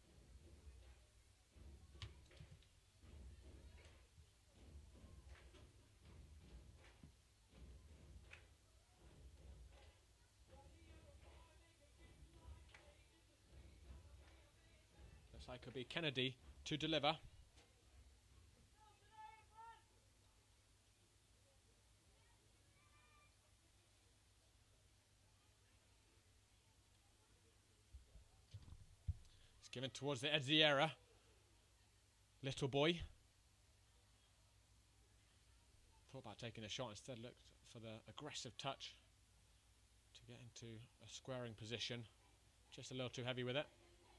Looks like it'll be Kennedy to deliver. It's given towards the Edziera. Little Boy. Thought about taking a shot, instead looked for the aggressive touch to get into a squaring position. Just a little too heavy with it.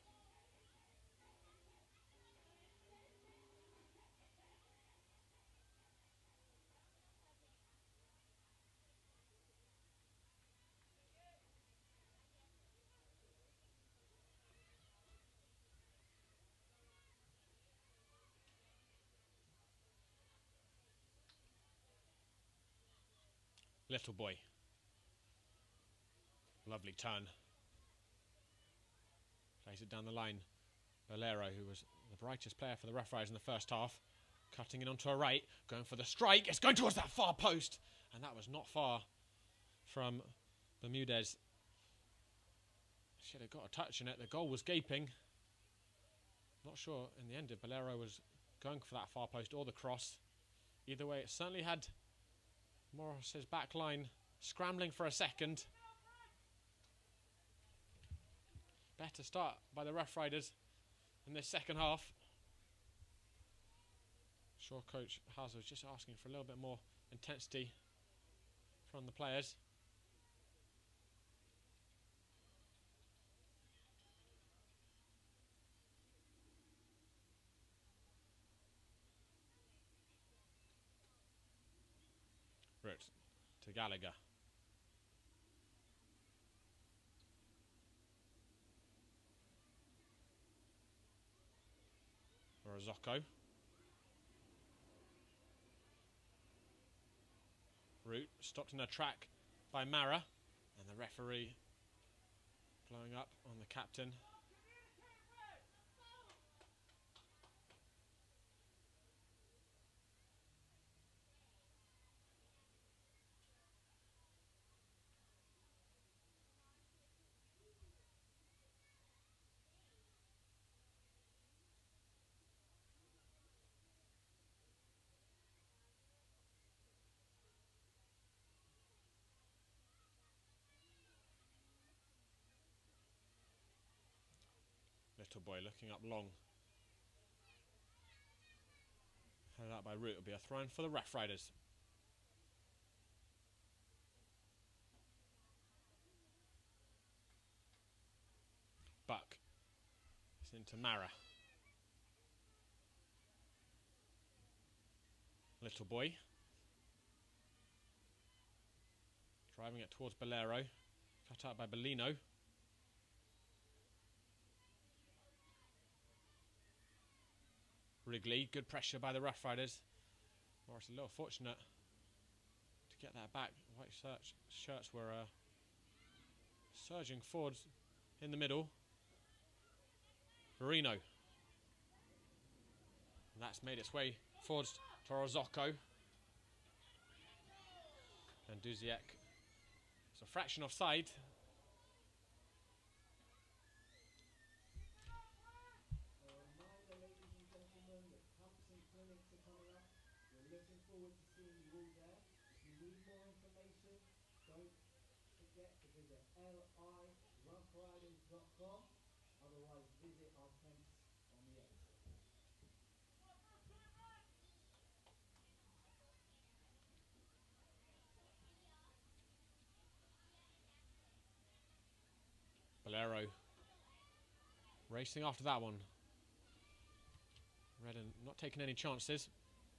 Little Boy. Lovely turn. Plays it down the line. Bolero, who was the brightest player for the Rough Riders in the first half, cutting in onto her right, going for the strike. It's going towards that far post, and that was not far from Bermudez. Should have got a touch in it. The goal was gaping. Not sure in the end if Bolero was going for that far post or the cross. Either way, it certainly had Morris's back line scrambling for a second. Better start by the Rough Riders in this second half. Sure, Coach Hauser was just asking for a little bit more intensity from the players. Root to Gallagher. Rozocco. Root stopped in her track by Mara, and the referee blowing up on the captain. Little Boy looking up long. Headed out by Root. It'll be a throw in for the Rough Riders. Buck. It's into Mara. little boy. Driving it towards Bolero. Cut out by Bellino. Wrigley, good pressure by the Rough Riders. Morris a little fortunate to get that back. White shirts, shirts were uh, surging forwards in the middle. Marino. And that's made its way forwards to Rozocco. And Duziek. It's a fraction offside. Looking forward to seeing you all there. If you need more information, don't forget to visit L I rough riders dot com. Otherwise, visit our tents on the exit. Bolero racing after that one. Redden not taking any chances.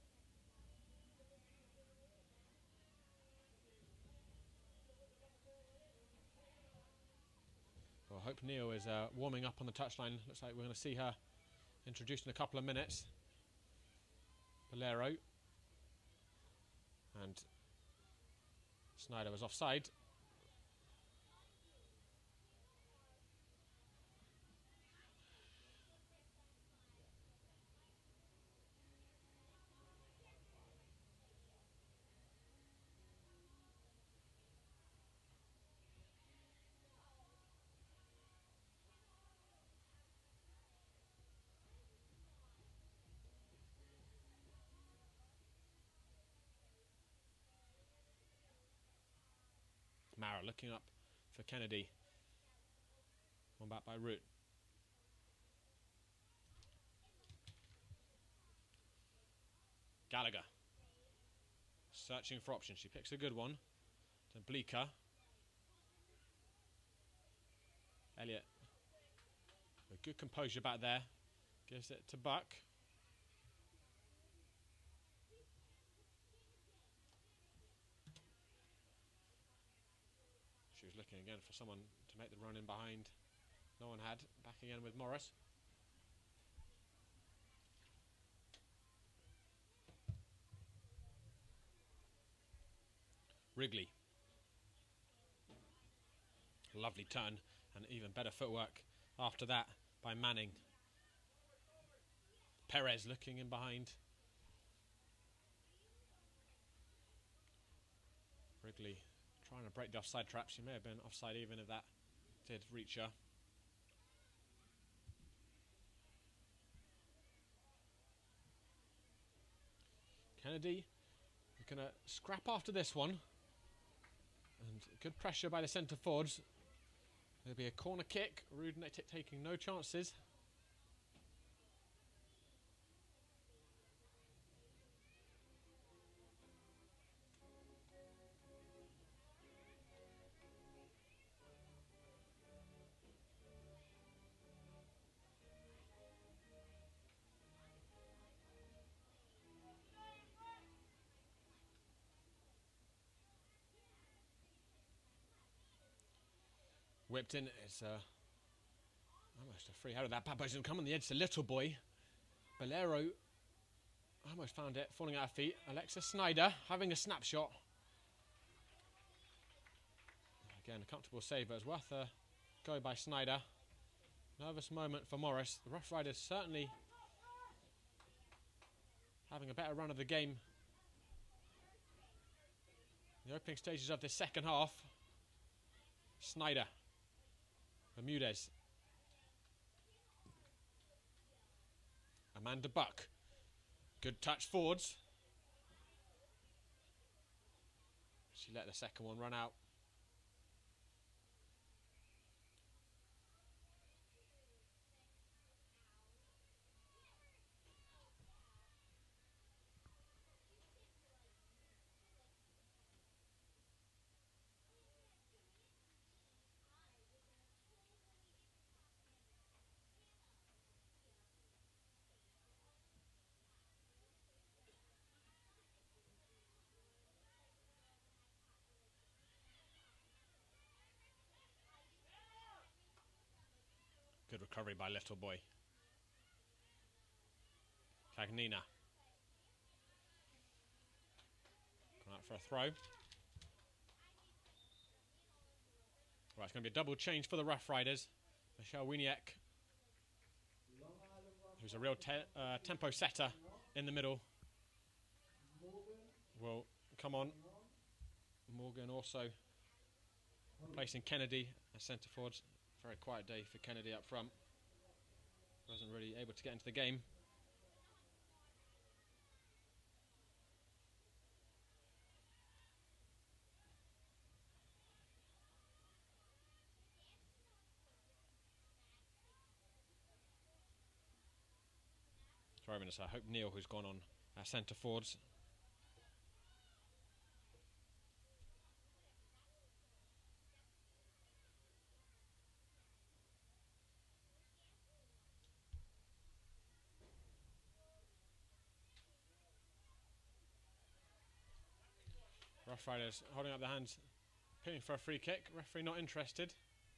Well, I hope Neil is uh, warming up on the touchline. Looks like we're going to see her introduced in a couple of minutes. Bolero. And Snyder was offside. Mara looking up for Kennedy. One back by Root. Gallagher. Searching for options. She picks a good one. To Bleeker. Elliott. With good composure back there. Gives it to Buck. She was looking again for someone to make the run in behind. No one had. Back again with Morris. Wrigley. Lovely turn and even better footwork after that by Manning. Perez looking in behind. Wrigley trying to break the offside trap. She may have been offside even if that did reach her. Kennedy is going to scrap after this one. And good pressure by the centre forwards. There'll be a corner kick. Rudin taking no chances. Whipped in, it's uh, almost a free header. That bad boy's going to come on the edge, the little boy. Bolero almost found it, falling at her feet. Alexa Snyder having a snapshot. Again, a comfortable save, but it's worth a go by Snyder. Nervous moment for Morris. The Rough Riders certainly having a better run of the game. The opening stages of this second half. Snyder. Bermudez. Amanda Buck. Good touch forwards. She let the second one run out. recovery by Little Boy. Cagnina. Going out for a throw. Right, it's going to be a double change for the Rough Riders. Michelle Winiak, who's a real te uh, tempo setter in the middle, will come on. Morgan also replacing Kennedy as centre forwards. Very quiet day for Kennedy up front. Wasn't really able to get into the game. Sorry, Minister. I hope Neil, who's gone on uh, centre forwards. Rough Riders holding up their hands, appealing for a free kick. Referee not interested.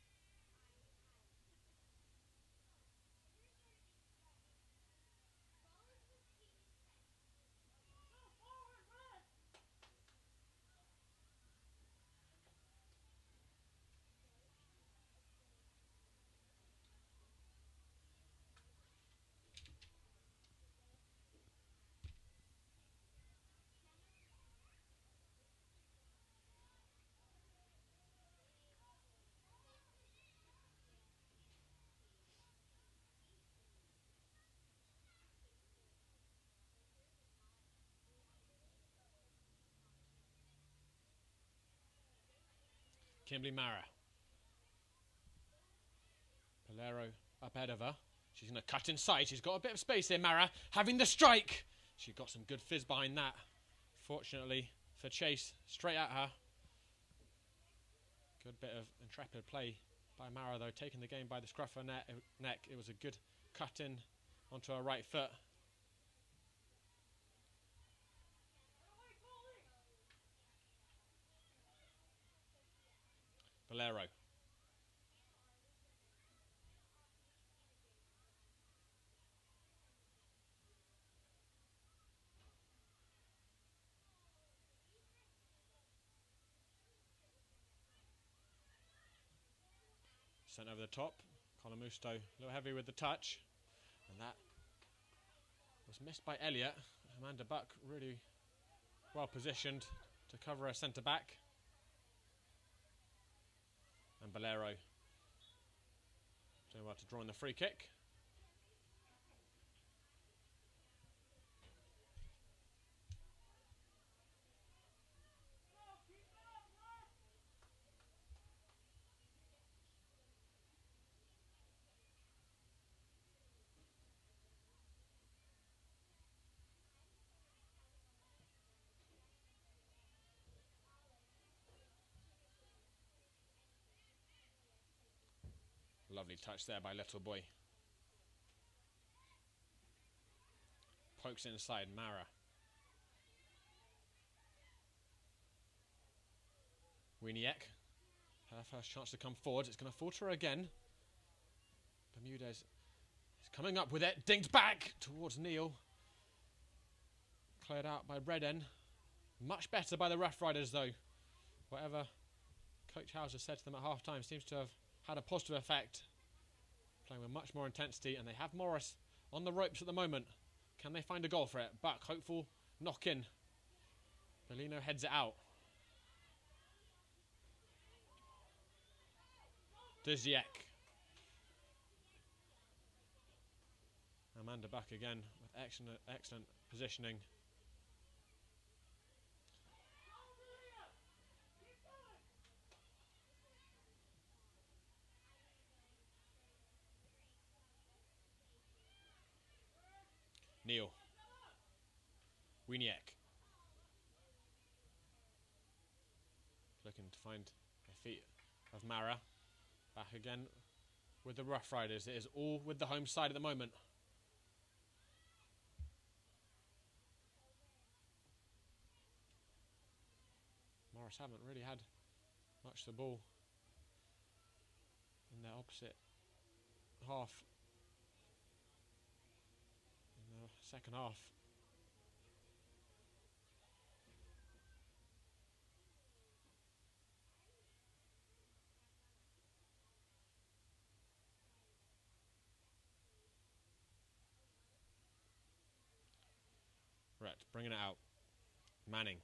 Kimberly Mara. Polero up ahead of her. She's going to cut inside. She's got a bit of space here, Mara. Having the strike. She got some good fizz behind that. Fortunately for Chase, straight at her. Good bit of intrepid play by Mara, though, taking the game by the scruff of her ne neck. It was a good cut in onto her right foot. Valero. Sent over the top. Colomusto a little heavy with the touch. And that was missed by Elliott. Amanda Buck really well positioned to cover her centre back. And Bolero doing well to draw in the free kick. Lovely touch there by Little Boy. Pokes inside, Mara. Winiak. Her first chance to come forward. It's going to falter again. Bermudez is coming up with it. Dinged back towards Neil. Cleared out by Redden. Much better by the Rough Riders, though. Whatever Coach Hauser said to them at half time seems to have had a positive effect. Playing with much more intensity, and they have Morris on the ropes at the moment. Can they find a goal for it? Buck, hopeful knock in. Bellino heads it out. Duziek. Amanda Buck again with excellent, excellent positioning. Neil. Winiak. Looking to find the feet of Mara. Back again with the Rough Riders. It is all with the home side at the moment. Morris haven't really had much of the ball in their opposite half. In the second half. Right, bringing it out. Manning.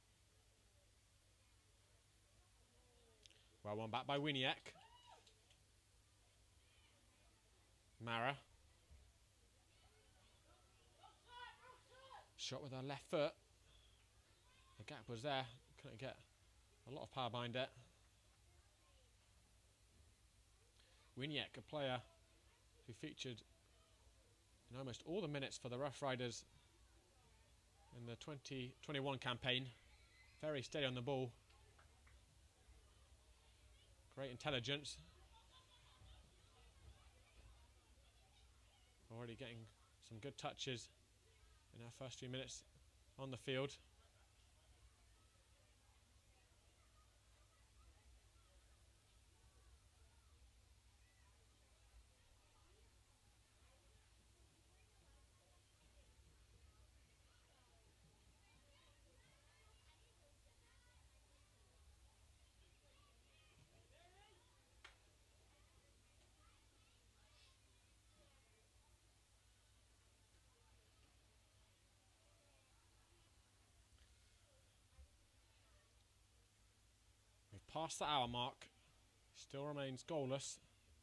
Well, one back by Winiak. Mara. Shot with her left foot. The gap was there. Couldn't get a lot of power behind it. Winiak, a player who featured in almost all the minutes for the Rough Riders in the twenty twenty-one campaign. Very steady on the ball. Great intelligence. Already getting some good touches in our first few minutes on the field. Past the hour mark, still remains goalless.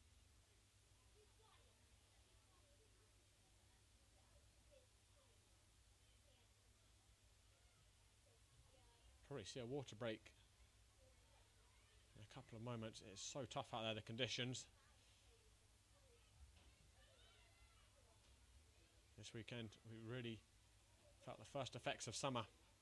Probably see a water break in a couple of moments. It's so tough out there, the conditions. This weekend we really felt the first effects of summer.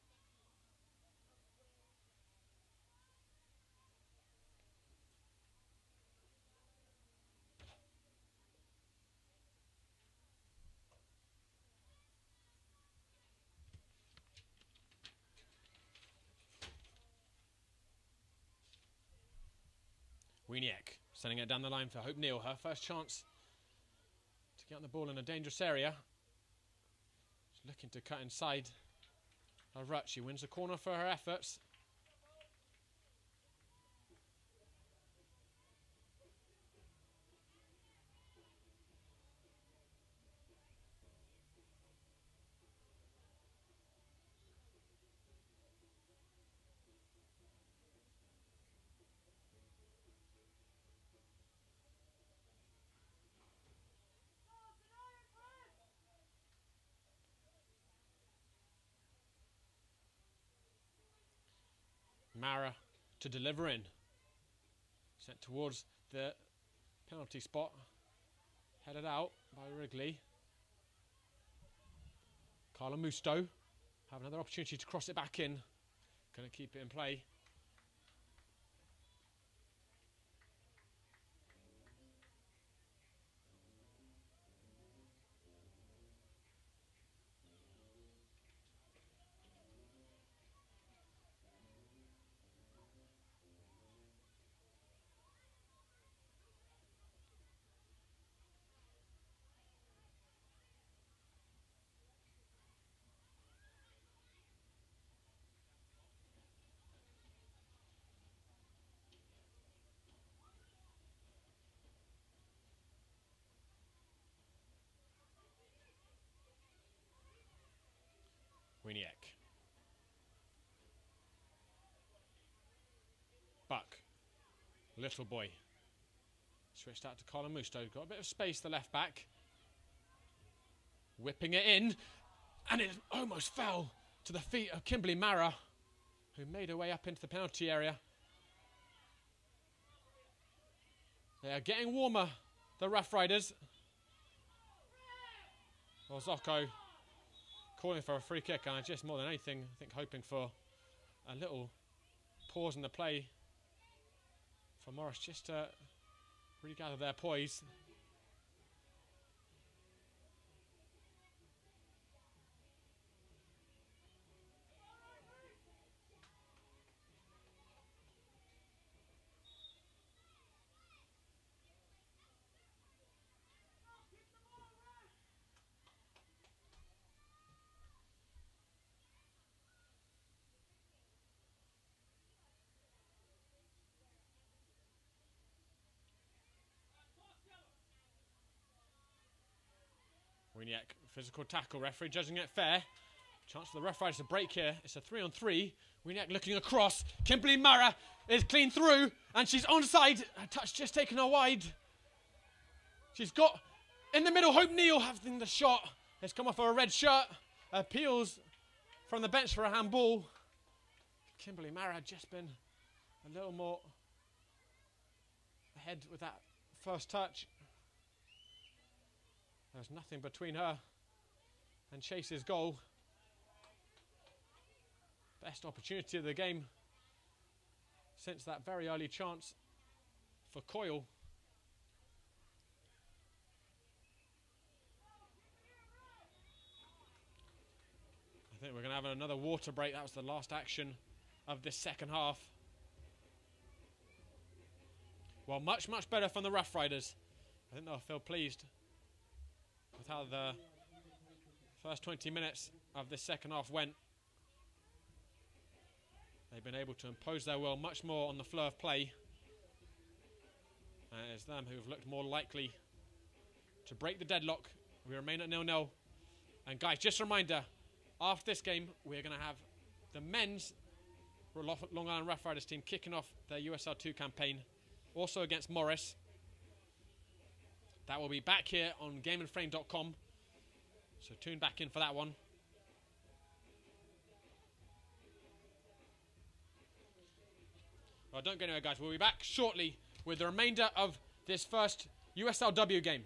Winiak sending it down the line for Hope Neal. Her first chance to get on the ball in a dangerous area. She's looking to cut inside her rut. She wins the corner for her efforts. Mara to deliver in. Sent towards the penalty spot. Headed out by Wrigley. Carla Musto have another opportunity to cross it back in. Going to keep it in play. Winiak. Buck. Little boy. Switched out to Colin Musto. Got a bit of space, the left back. Whipping it in. And it almost fell to the feet of Kimberly Mara, who made her way up into the penalty area. They are getting warmer, the Rough Riders. Well, Zocco calling for a free kick, and just more than anything, I think hoping for a little pause in the play for Morris just to regather their poise. Winiak, physical tackle, referee judging it fair. Chance for the Rough Riders to break here. It's a three on three. Winiak looking across. Kimberly Mara is clean through, and she's onside. Her touch just taken her wide. She's got in the middle Hope Neal having the shot. It's come off for a red shirt. Appeals from the bench for a handball. Kimberly Mara just been a little more ahead with that first touch. There's nothing between her and Chase's goal. Best opportunity of the game since that very early chance for Coyle. I think we're going to have another water break. That was the last action of this second half. Well, much, much better from the Rough Riders. I think they'll feel pleased with how the first twenty minutes of this second half went. They've been able to impose their will much more on the flow of play. And it's them who've looked more likely to break the deadlock. We remain at nil nil. And guys, just a reminder, after this game, we're going to have the men's Long Island Rough Riders team kicking off their U S L two campaign, also against Morris. That will be back here on game and frame dot com. So tune back in for that one. Well, don't go anywhere, guys. We'll be back shortly with the remainder of this first U S L W game.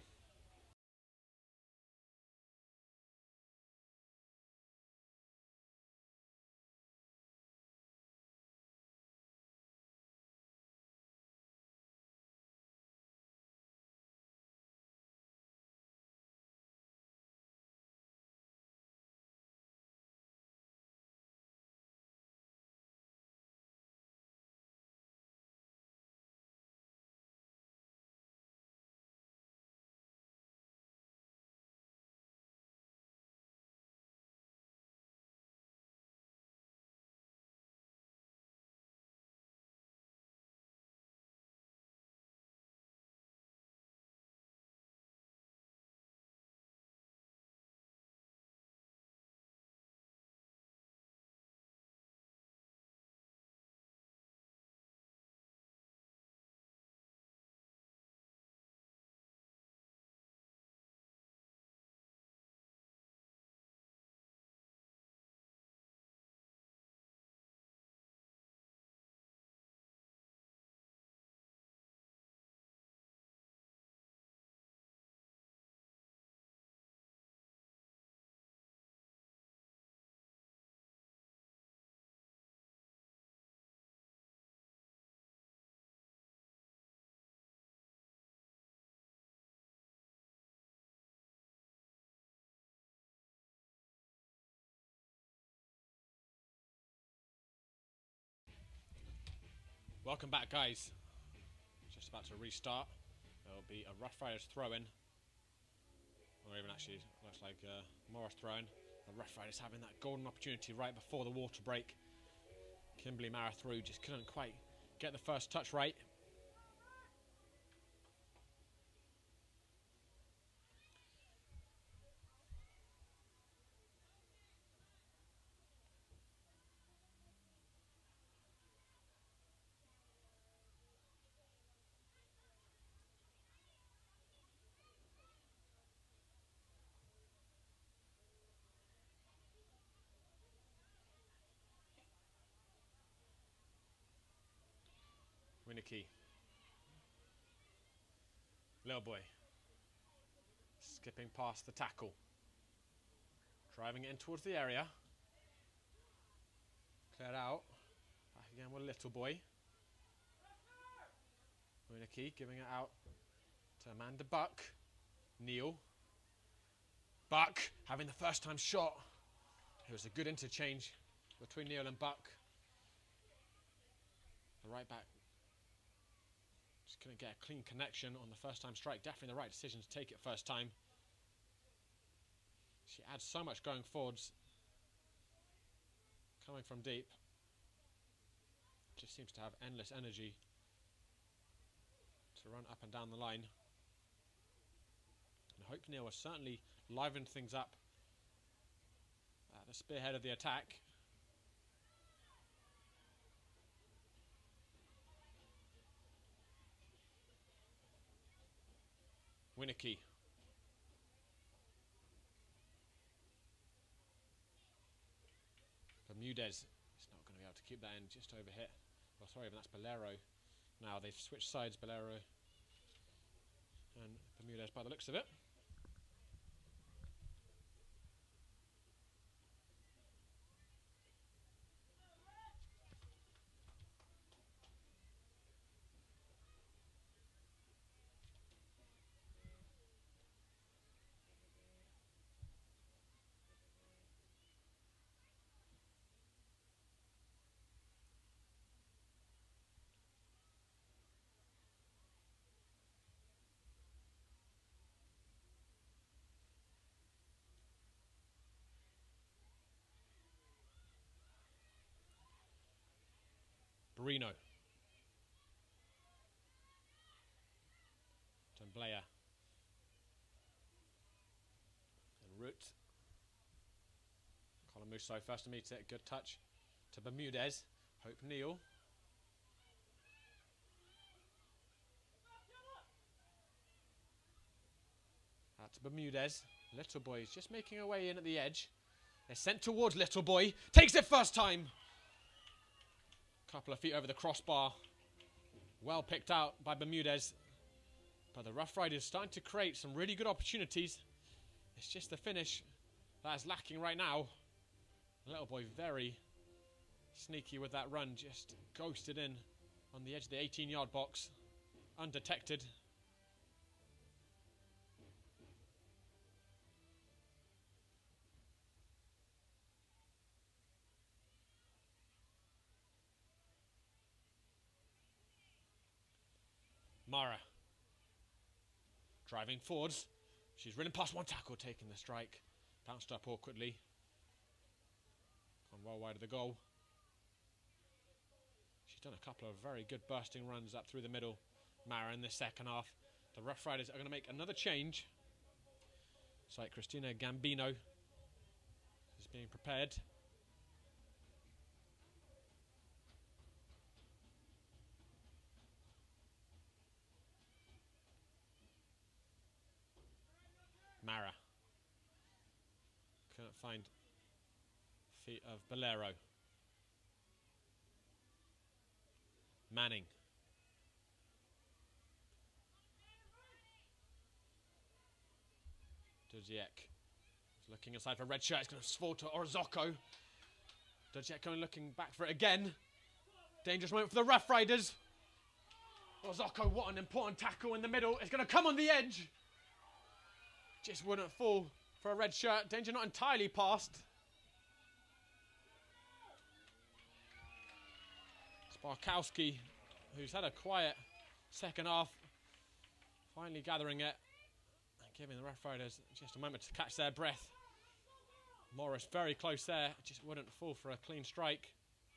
Welcome back, guys. Just about to restart. There'll be a Rough Riders throw-in. Or even actually, looks like uh, Morris throwing. The Rough Riders having that golden opportunity right before the water break. Kimberly Mara through, just couldn't quite get the first touch right. Winicky. Little boy. Skipping past the tackle. Driving it in towards the area. Cleared out. Back again with Little boy. Winicky giving it out to Amanda Buck. Neal. Buck having the first time shot. It was a good interchange between Neal and Buck. The right back just couldn't get a clean connection on the first time strike. Definitely the right decision to take it first time. She adds so much going forwards. Coming from deep. Just seems to have endless energy to run up and down the line. And Hope Neal was certainly livened things up at the spearhead of the attack. Winicky. Bermudez is not going to be able to keep that in, just over hit. Well, sorry, but that's Bolero. Now they've switched sides, Bolero and Bermudez by the looks of it. Barino. Temblea. And Root. Colomuso first to meet it. Good touch to Bermudez. Hope Neal. Out to Bermudez. Little Boy is just making her way in at the edge. They're sent towards Little Boy. Takes it first time. Couple of feet over the crossbar. Well picked out by Bermudez. But the Rough Riders starting to create some really good opportunities. It's just the finish that is lacking right now. Little Boy very sneaky with that run. Just ghosted in on the edge of the eighteen yard box. Undetected. Mara. Driving forwards. She's ridden past one tackle, taking the strike. Bounced up awkwardly. Gone well wide of the goal. She's done a couple of very good bursting runs up through the middle. Mara in the second half. The Rough Riders are going to make another change. It's like Christina Gambino is being prepared. Mara. Couldn't find feet of Bolero. Manning. Dudziek. Looking inside for a red shirt. It's going to fall to Orzocco. Dudziek going looking back for it again. Dangerous moment for the Rough Riders. Orzocco, what an important tackle in the middle. It's going to come on the edge. Just wouldn't fall for a red shirt. Danger not entirely past. Sparkowski, who's had a quiet second half, finally gathering it and giving the Rough Riders just a moment to catch their breath. Morris very close there. Just wouldn't fall for a clean strike.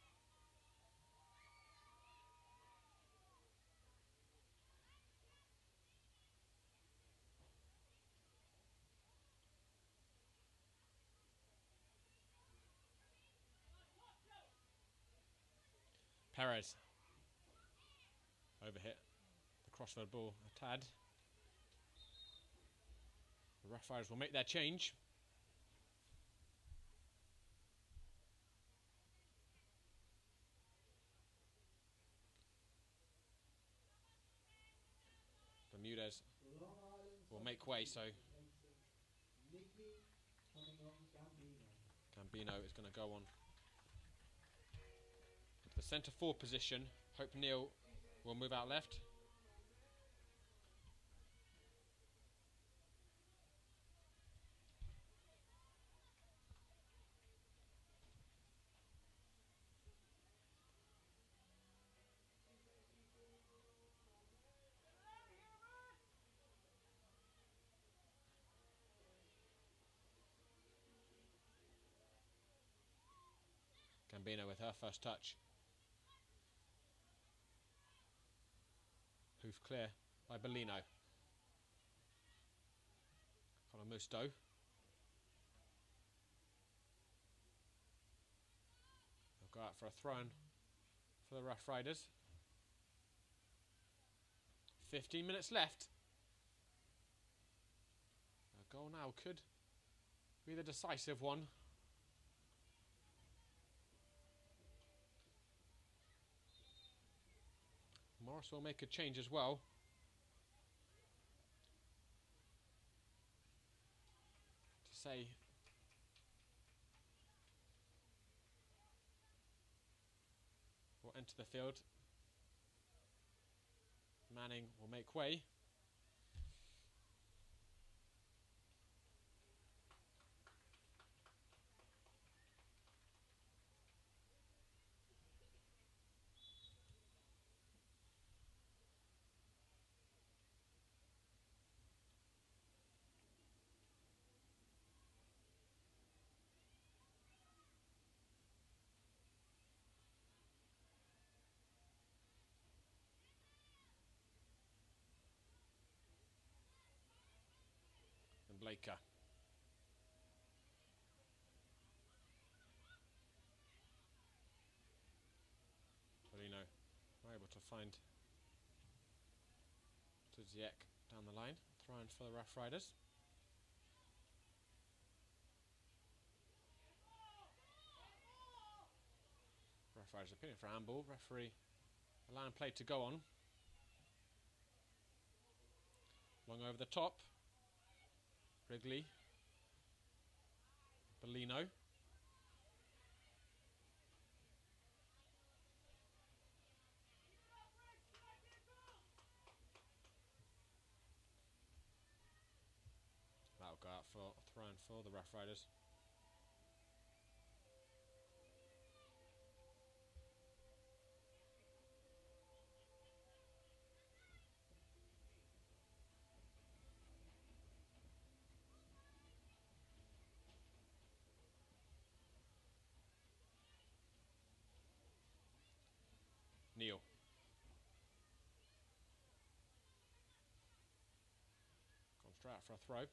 Perez. Overhit the crossfield ball a tad. The Rough Riders will make their change. Bermudez will make way, so Gambino is going to go on the centre forward position. Hope Neal will move out left. Gambino with her first touch. Hoof clear by Bellino. Colomusto. out for a throw-in for the Rough Riders. fifteen minutes left. A goal now could be the decisive one. Morris will make a change as well. To say will enter the field. Manning will make way. Blaker. Torino are able to find Tudziek down the line, throwing for the Rough Riders. Rough Riders appealing for handball. Referee allowing play to go on. Long over the top. Wrigley, Bellino, that'll go out for throwing for the Rough Riders. Neal. Gone straight out for a throw.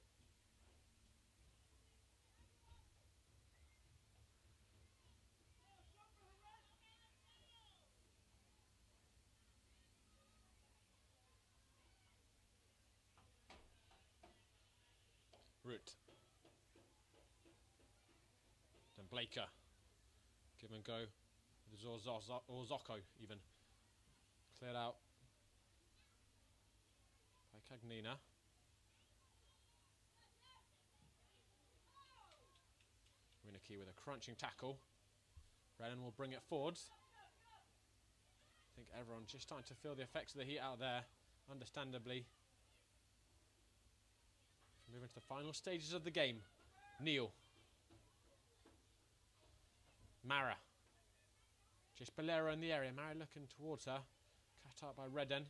Root. Then Blaker. Give and go. Or Zocco even. Cleared out by Cagnina. Winnicky with a crunching tackle. Brennan will bring it forwards. I think everyone's just starting to feel the effects of the heat out there, understandably. Moving to the final stages of the game. Neal. Mara. Just Bolero in the area. Mara looking towards her. Cut out by Redden.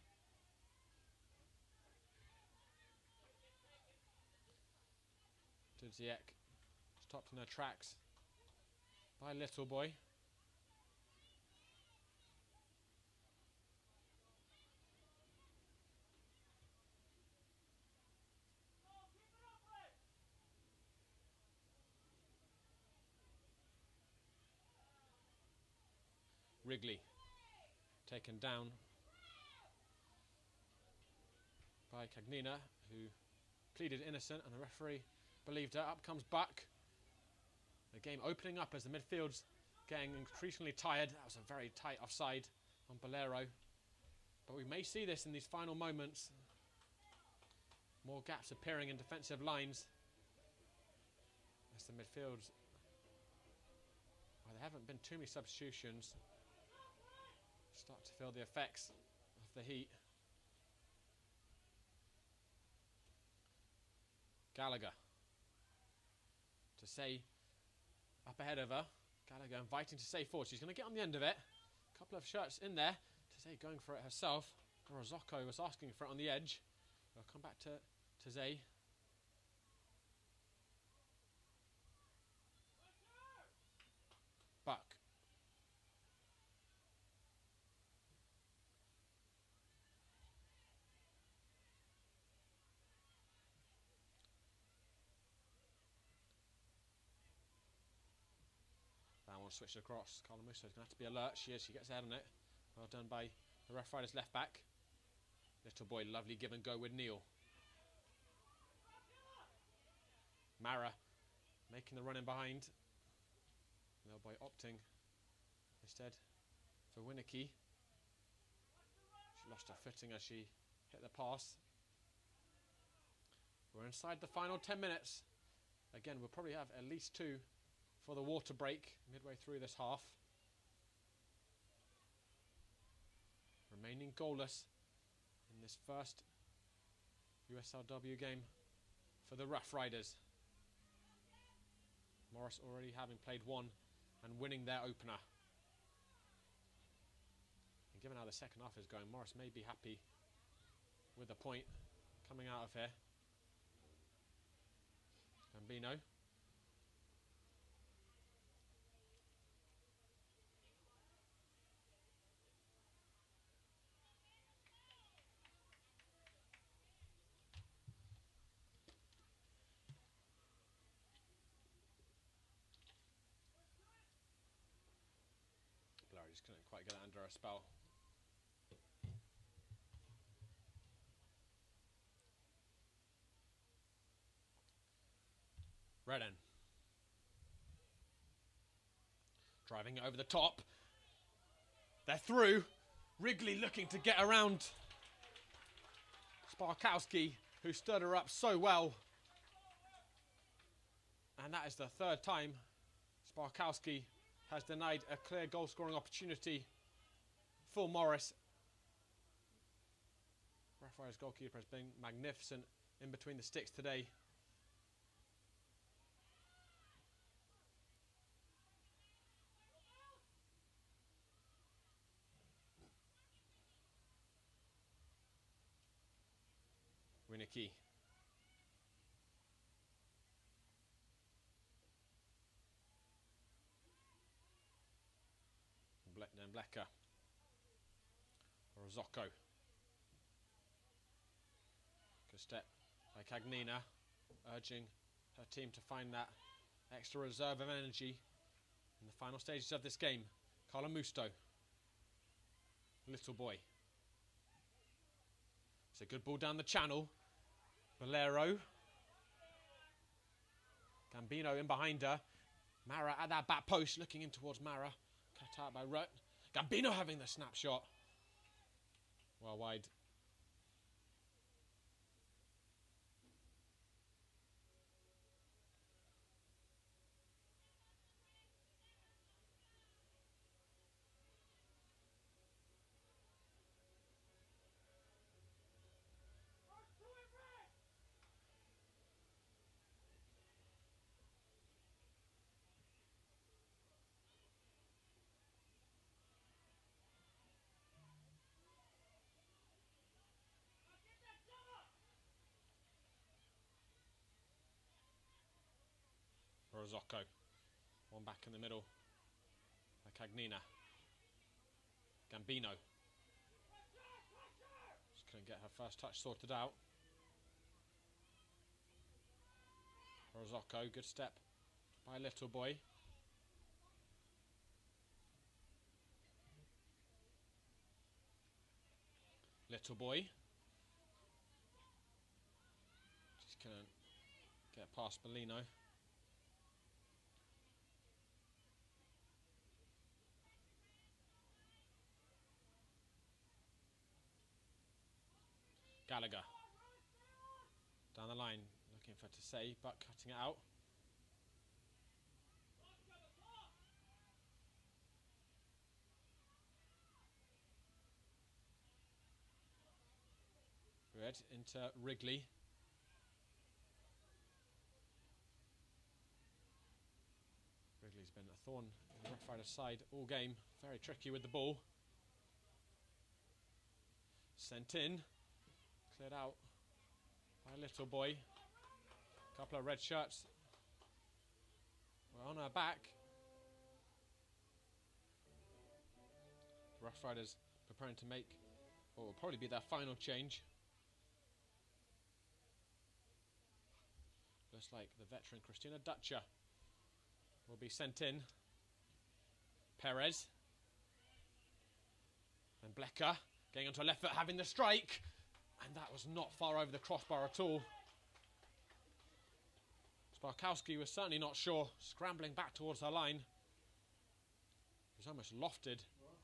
Dudziek stopped in her tracks by Little Boy. Wrigley taken down by Cagnina, who pleaded innocent, and the referee believed her. Up comes Buck. The game opening up as the midfield's getting increasingly tired. That was a very tight offside on Bolero. But we may see this in these final moments. More gaps appearing in defensive lines as the midfields, well, there haven't been too many substitutions. Start to feel the effects of the heat. Gallagher to say up ahead of her. Gallagher inviting to say forward. She's going to get on the end of it. A couple of shirts in there. To say going for it herself. Rozocco was asking for it on the edge. We'll come back to, to Zay. Buck. Someone switched across. Carla Musso's going to have to be alert. She is. She gets ahead on it. Well done by the Rough Riders left back. Little boy, lovely give and go with Neil. Mara making the run in behind. Little boy opting instead for Winnicky. She lost her footing as she hit the pass. We're inside the final ten minutes. Again, we'll probably have at least two for the water break midway through this half. Remaining goalless in this first U S L W game for the Rough Riders. Morris already having played one and winning their opener. And given how the second half is going, Morris may be happy with a point coming out of here. Gambino. Blurry just couldn't quite get it under a spell. Redden. Driving it over the top. They're through. Wrigley looking to get around Sparkowski, who stood her up so well. And that is the third time Sparkowski has denied a clear goal scoring opportunity for Morris. Rough Riders goalkeeper has been magnificent in between the sticks today. Winnicky. Then Blecker. Rosocco. Good step by Cagnina, urging her team to find that extra reserve of energy in the final stages of this game. Carla Musto. Little boy. It's a good ball down the channel. Bolero. Gambino in behind her. Mara at that back post, looking in towards Mara. Cut out by Rutt. Gambino having the snapshot. Well wide. Rosocco. One back in the middle by Cagnina. Gambino. Just couldn't get her first touch sorted out. Rosocco, good step by Little Boy. Little Boy. Just couldn't get past Bellino. Gallagher. Down the line, looking for to say, but cutting it out. Good, into Wrigley. Wrigley's been a thorn in the Rough Riders side all game. Very tricky with the ball. Sent in. Cleared out by Little Boy. Couple of red shirts. We're on her back. Rough Riders preparing to make what will probably be their final change. Looks like the veteran Christina Dutcher will be sent in. Perez. And Blecker getting onto a left foot, having the strike. And that was not far over the crossbar at all. Sparkowski was certainly not sure, scrambling back towards her line. He was almost lofted.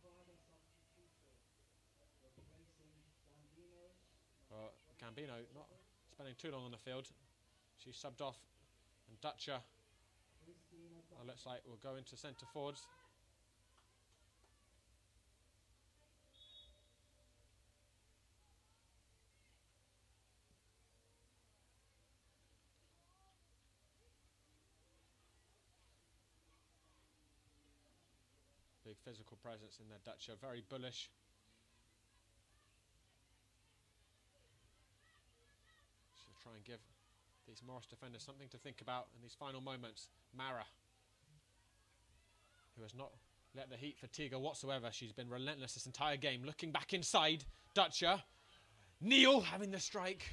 Uh, Gambino not spending too long on the field. She subbed off, and Dutcher, uh, looks like will go into centre forwards. Big physical presence in there, Dutcher, very bullish. She'll try and give these Morris defenders something to think about in these final moments. Mara, who has not let the heat fatigue her whatsoever. She's been relentless this entire game. Looking back inside, Dutcher. Neal having the strike.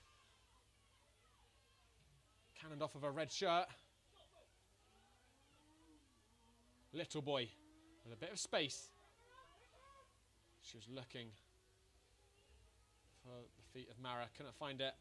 Cannoned off of a red shirt. Little boy with a bit of space. She was looking for the feet of Mara. Couldn't find it.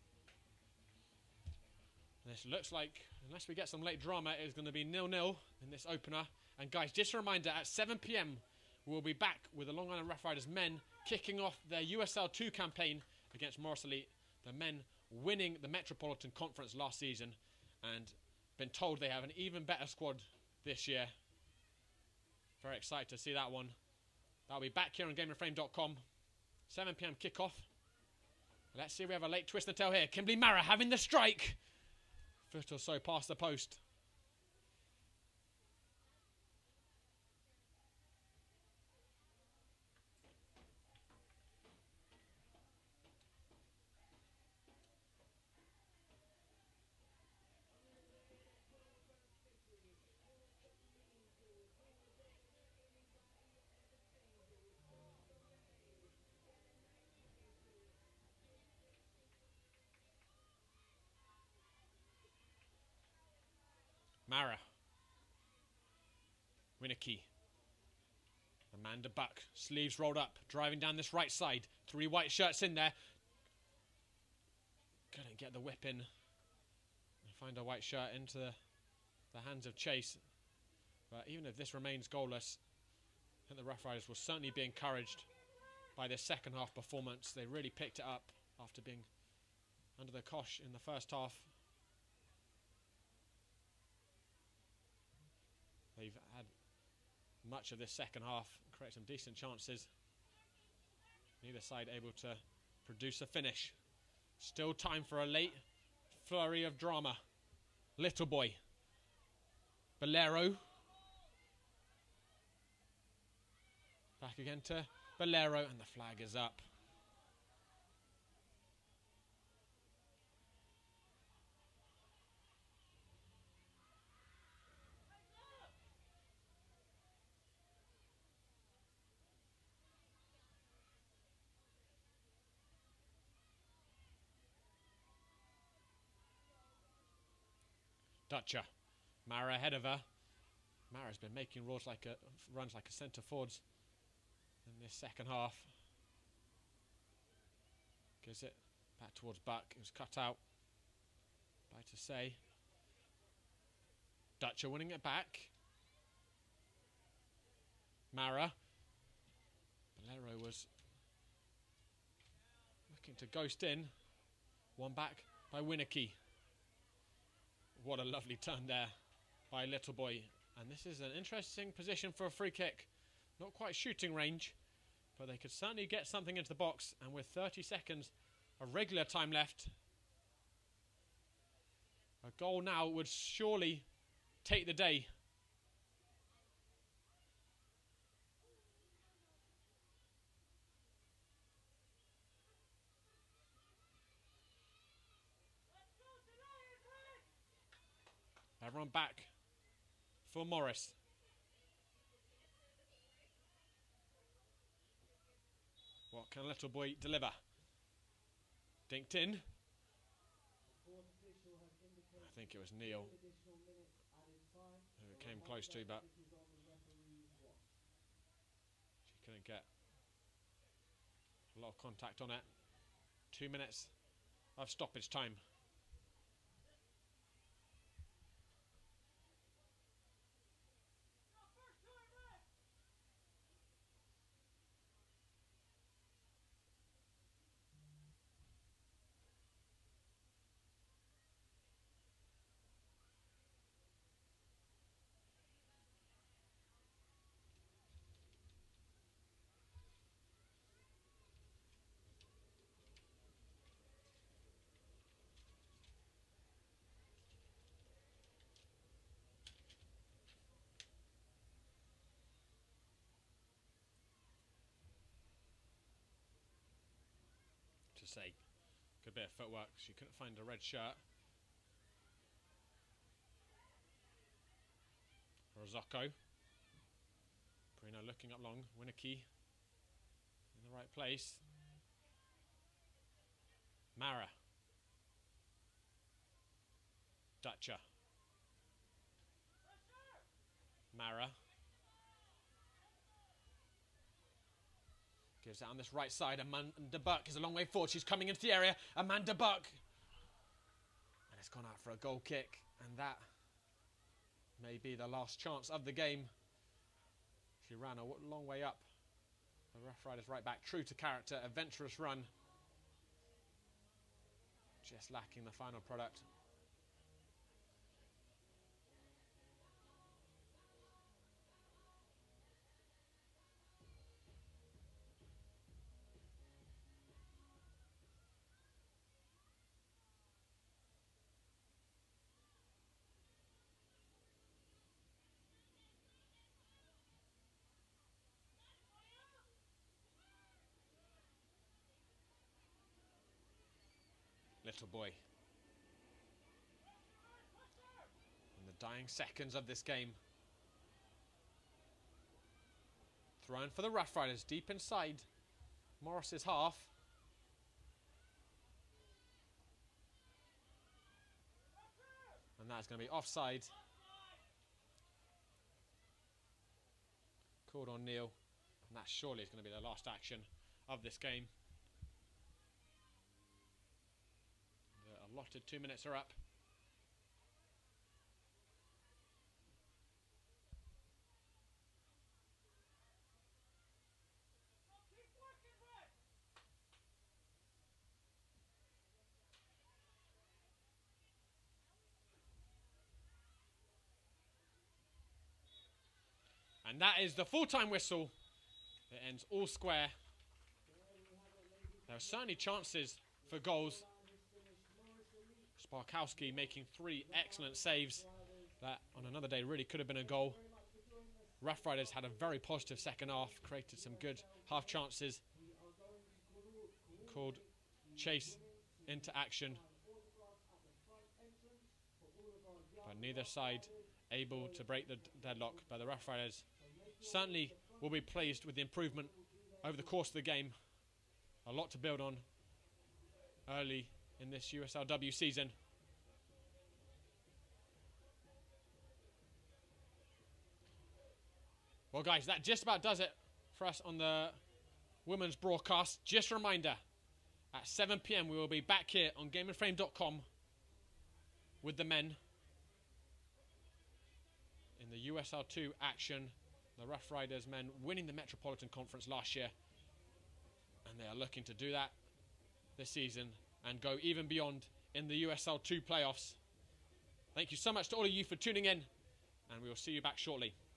And this looks like, unless we get some late drama, it is going to be nil nil in this opener. And guys, just a reminder, at seven p m we'll be back with the Long Island Rough Riders men kicking off their U S L two campaign against Morris Elite. The men winning the Metropolitan Conference last season and been told they have an even better squad this year. Very excited to see that one. That'll be back here on gamer frame dot com. seven p m kickoff. Let's see if we have a late twist and tail here. Kimberly Mara having the strike. Foot or so past the post. Mara. Winicky. Amanda Buck. Sleeves rolled up. Driving down this right side. Three white shirts in there. Couldn't get the whip in. Find a white shirt into the, the hands of Chase. But even if this remains goalless, I think the Rough Riders will certainly be encouraged by this second half performance. They really picked it up after being under the cosh in the first half. They've had much of this second half, create some decent chances. Neither side able to produce a finish. Still time for a late flurry of drama. Little boy. Bolero. Back again to Bolero, and the flag is up. Dutcher. Mara ahead of her. Mara's been making runs like a runs like a centre forwards in this second half. Gives it back towards Buck. It was cut out by to say. Dutcher winning it back. Mara. Bolero was looking to ghost in. One back by Winicky. What a lovely turn there by Little Boy. And this is an interesting position for a free kick. Not quite shooting range, but they could certainly get something into the box. And with thirty seconds of regular time left, a goal now would surely take the day. Everyone back for Morris. What can Little Boy deliver? Dinked in. I think it was Neal who it came close to, but and get a lot of contact on it. Two minutes of stoppage time. To say, good bit of footwork. She couldn't find a red shirt. Rosocco. Bruno looking up long. Winnicky in the right place. Mara. Dutcher. Mara. Gives it on this right side. Amanda Buck is a long way forward. She's coming into the area. Amanda Buck. And it's gone out for a goal kick. And that may be the last chance of the game. She ran a long way up. The Rough Riders right back. True to character. A venturous run. Just lacking the final product. Little boy. In the dying seconds of this game. Thrown for the Rough Riders deep inside Morris's half. And that's going to be offside. Called on Neil. And that surely is going to be the last action of this game. The allotted two minutes are up. And that is the full-time whistle. It ends all square. There are certainly chances for goals. Sparkowski making three excellent saves that on another day really could have been a goal. Rough Riders had a very positive second half, created some good half chances. Called chase into action. But neither side able to break the deadlock by the Rough Riders. Certainly will be pleased with the improvement over the course of the game. A lot to build on early in this U S L W season. Well guys, that just about does it for us on the women's broadcast. Just a reminder, at seven p m we will be back here on game and frame dot com with the men in the U S L two action. The Rough Riders men winning the Metropolitan Conference last year, and they are looking to do that this season and go even beyond in the U S L two playoffs. Thank you so much to all of you for tuning in, and we will see you back shortly.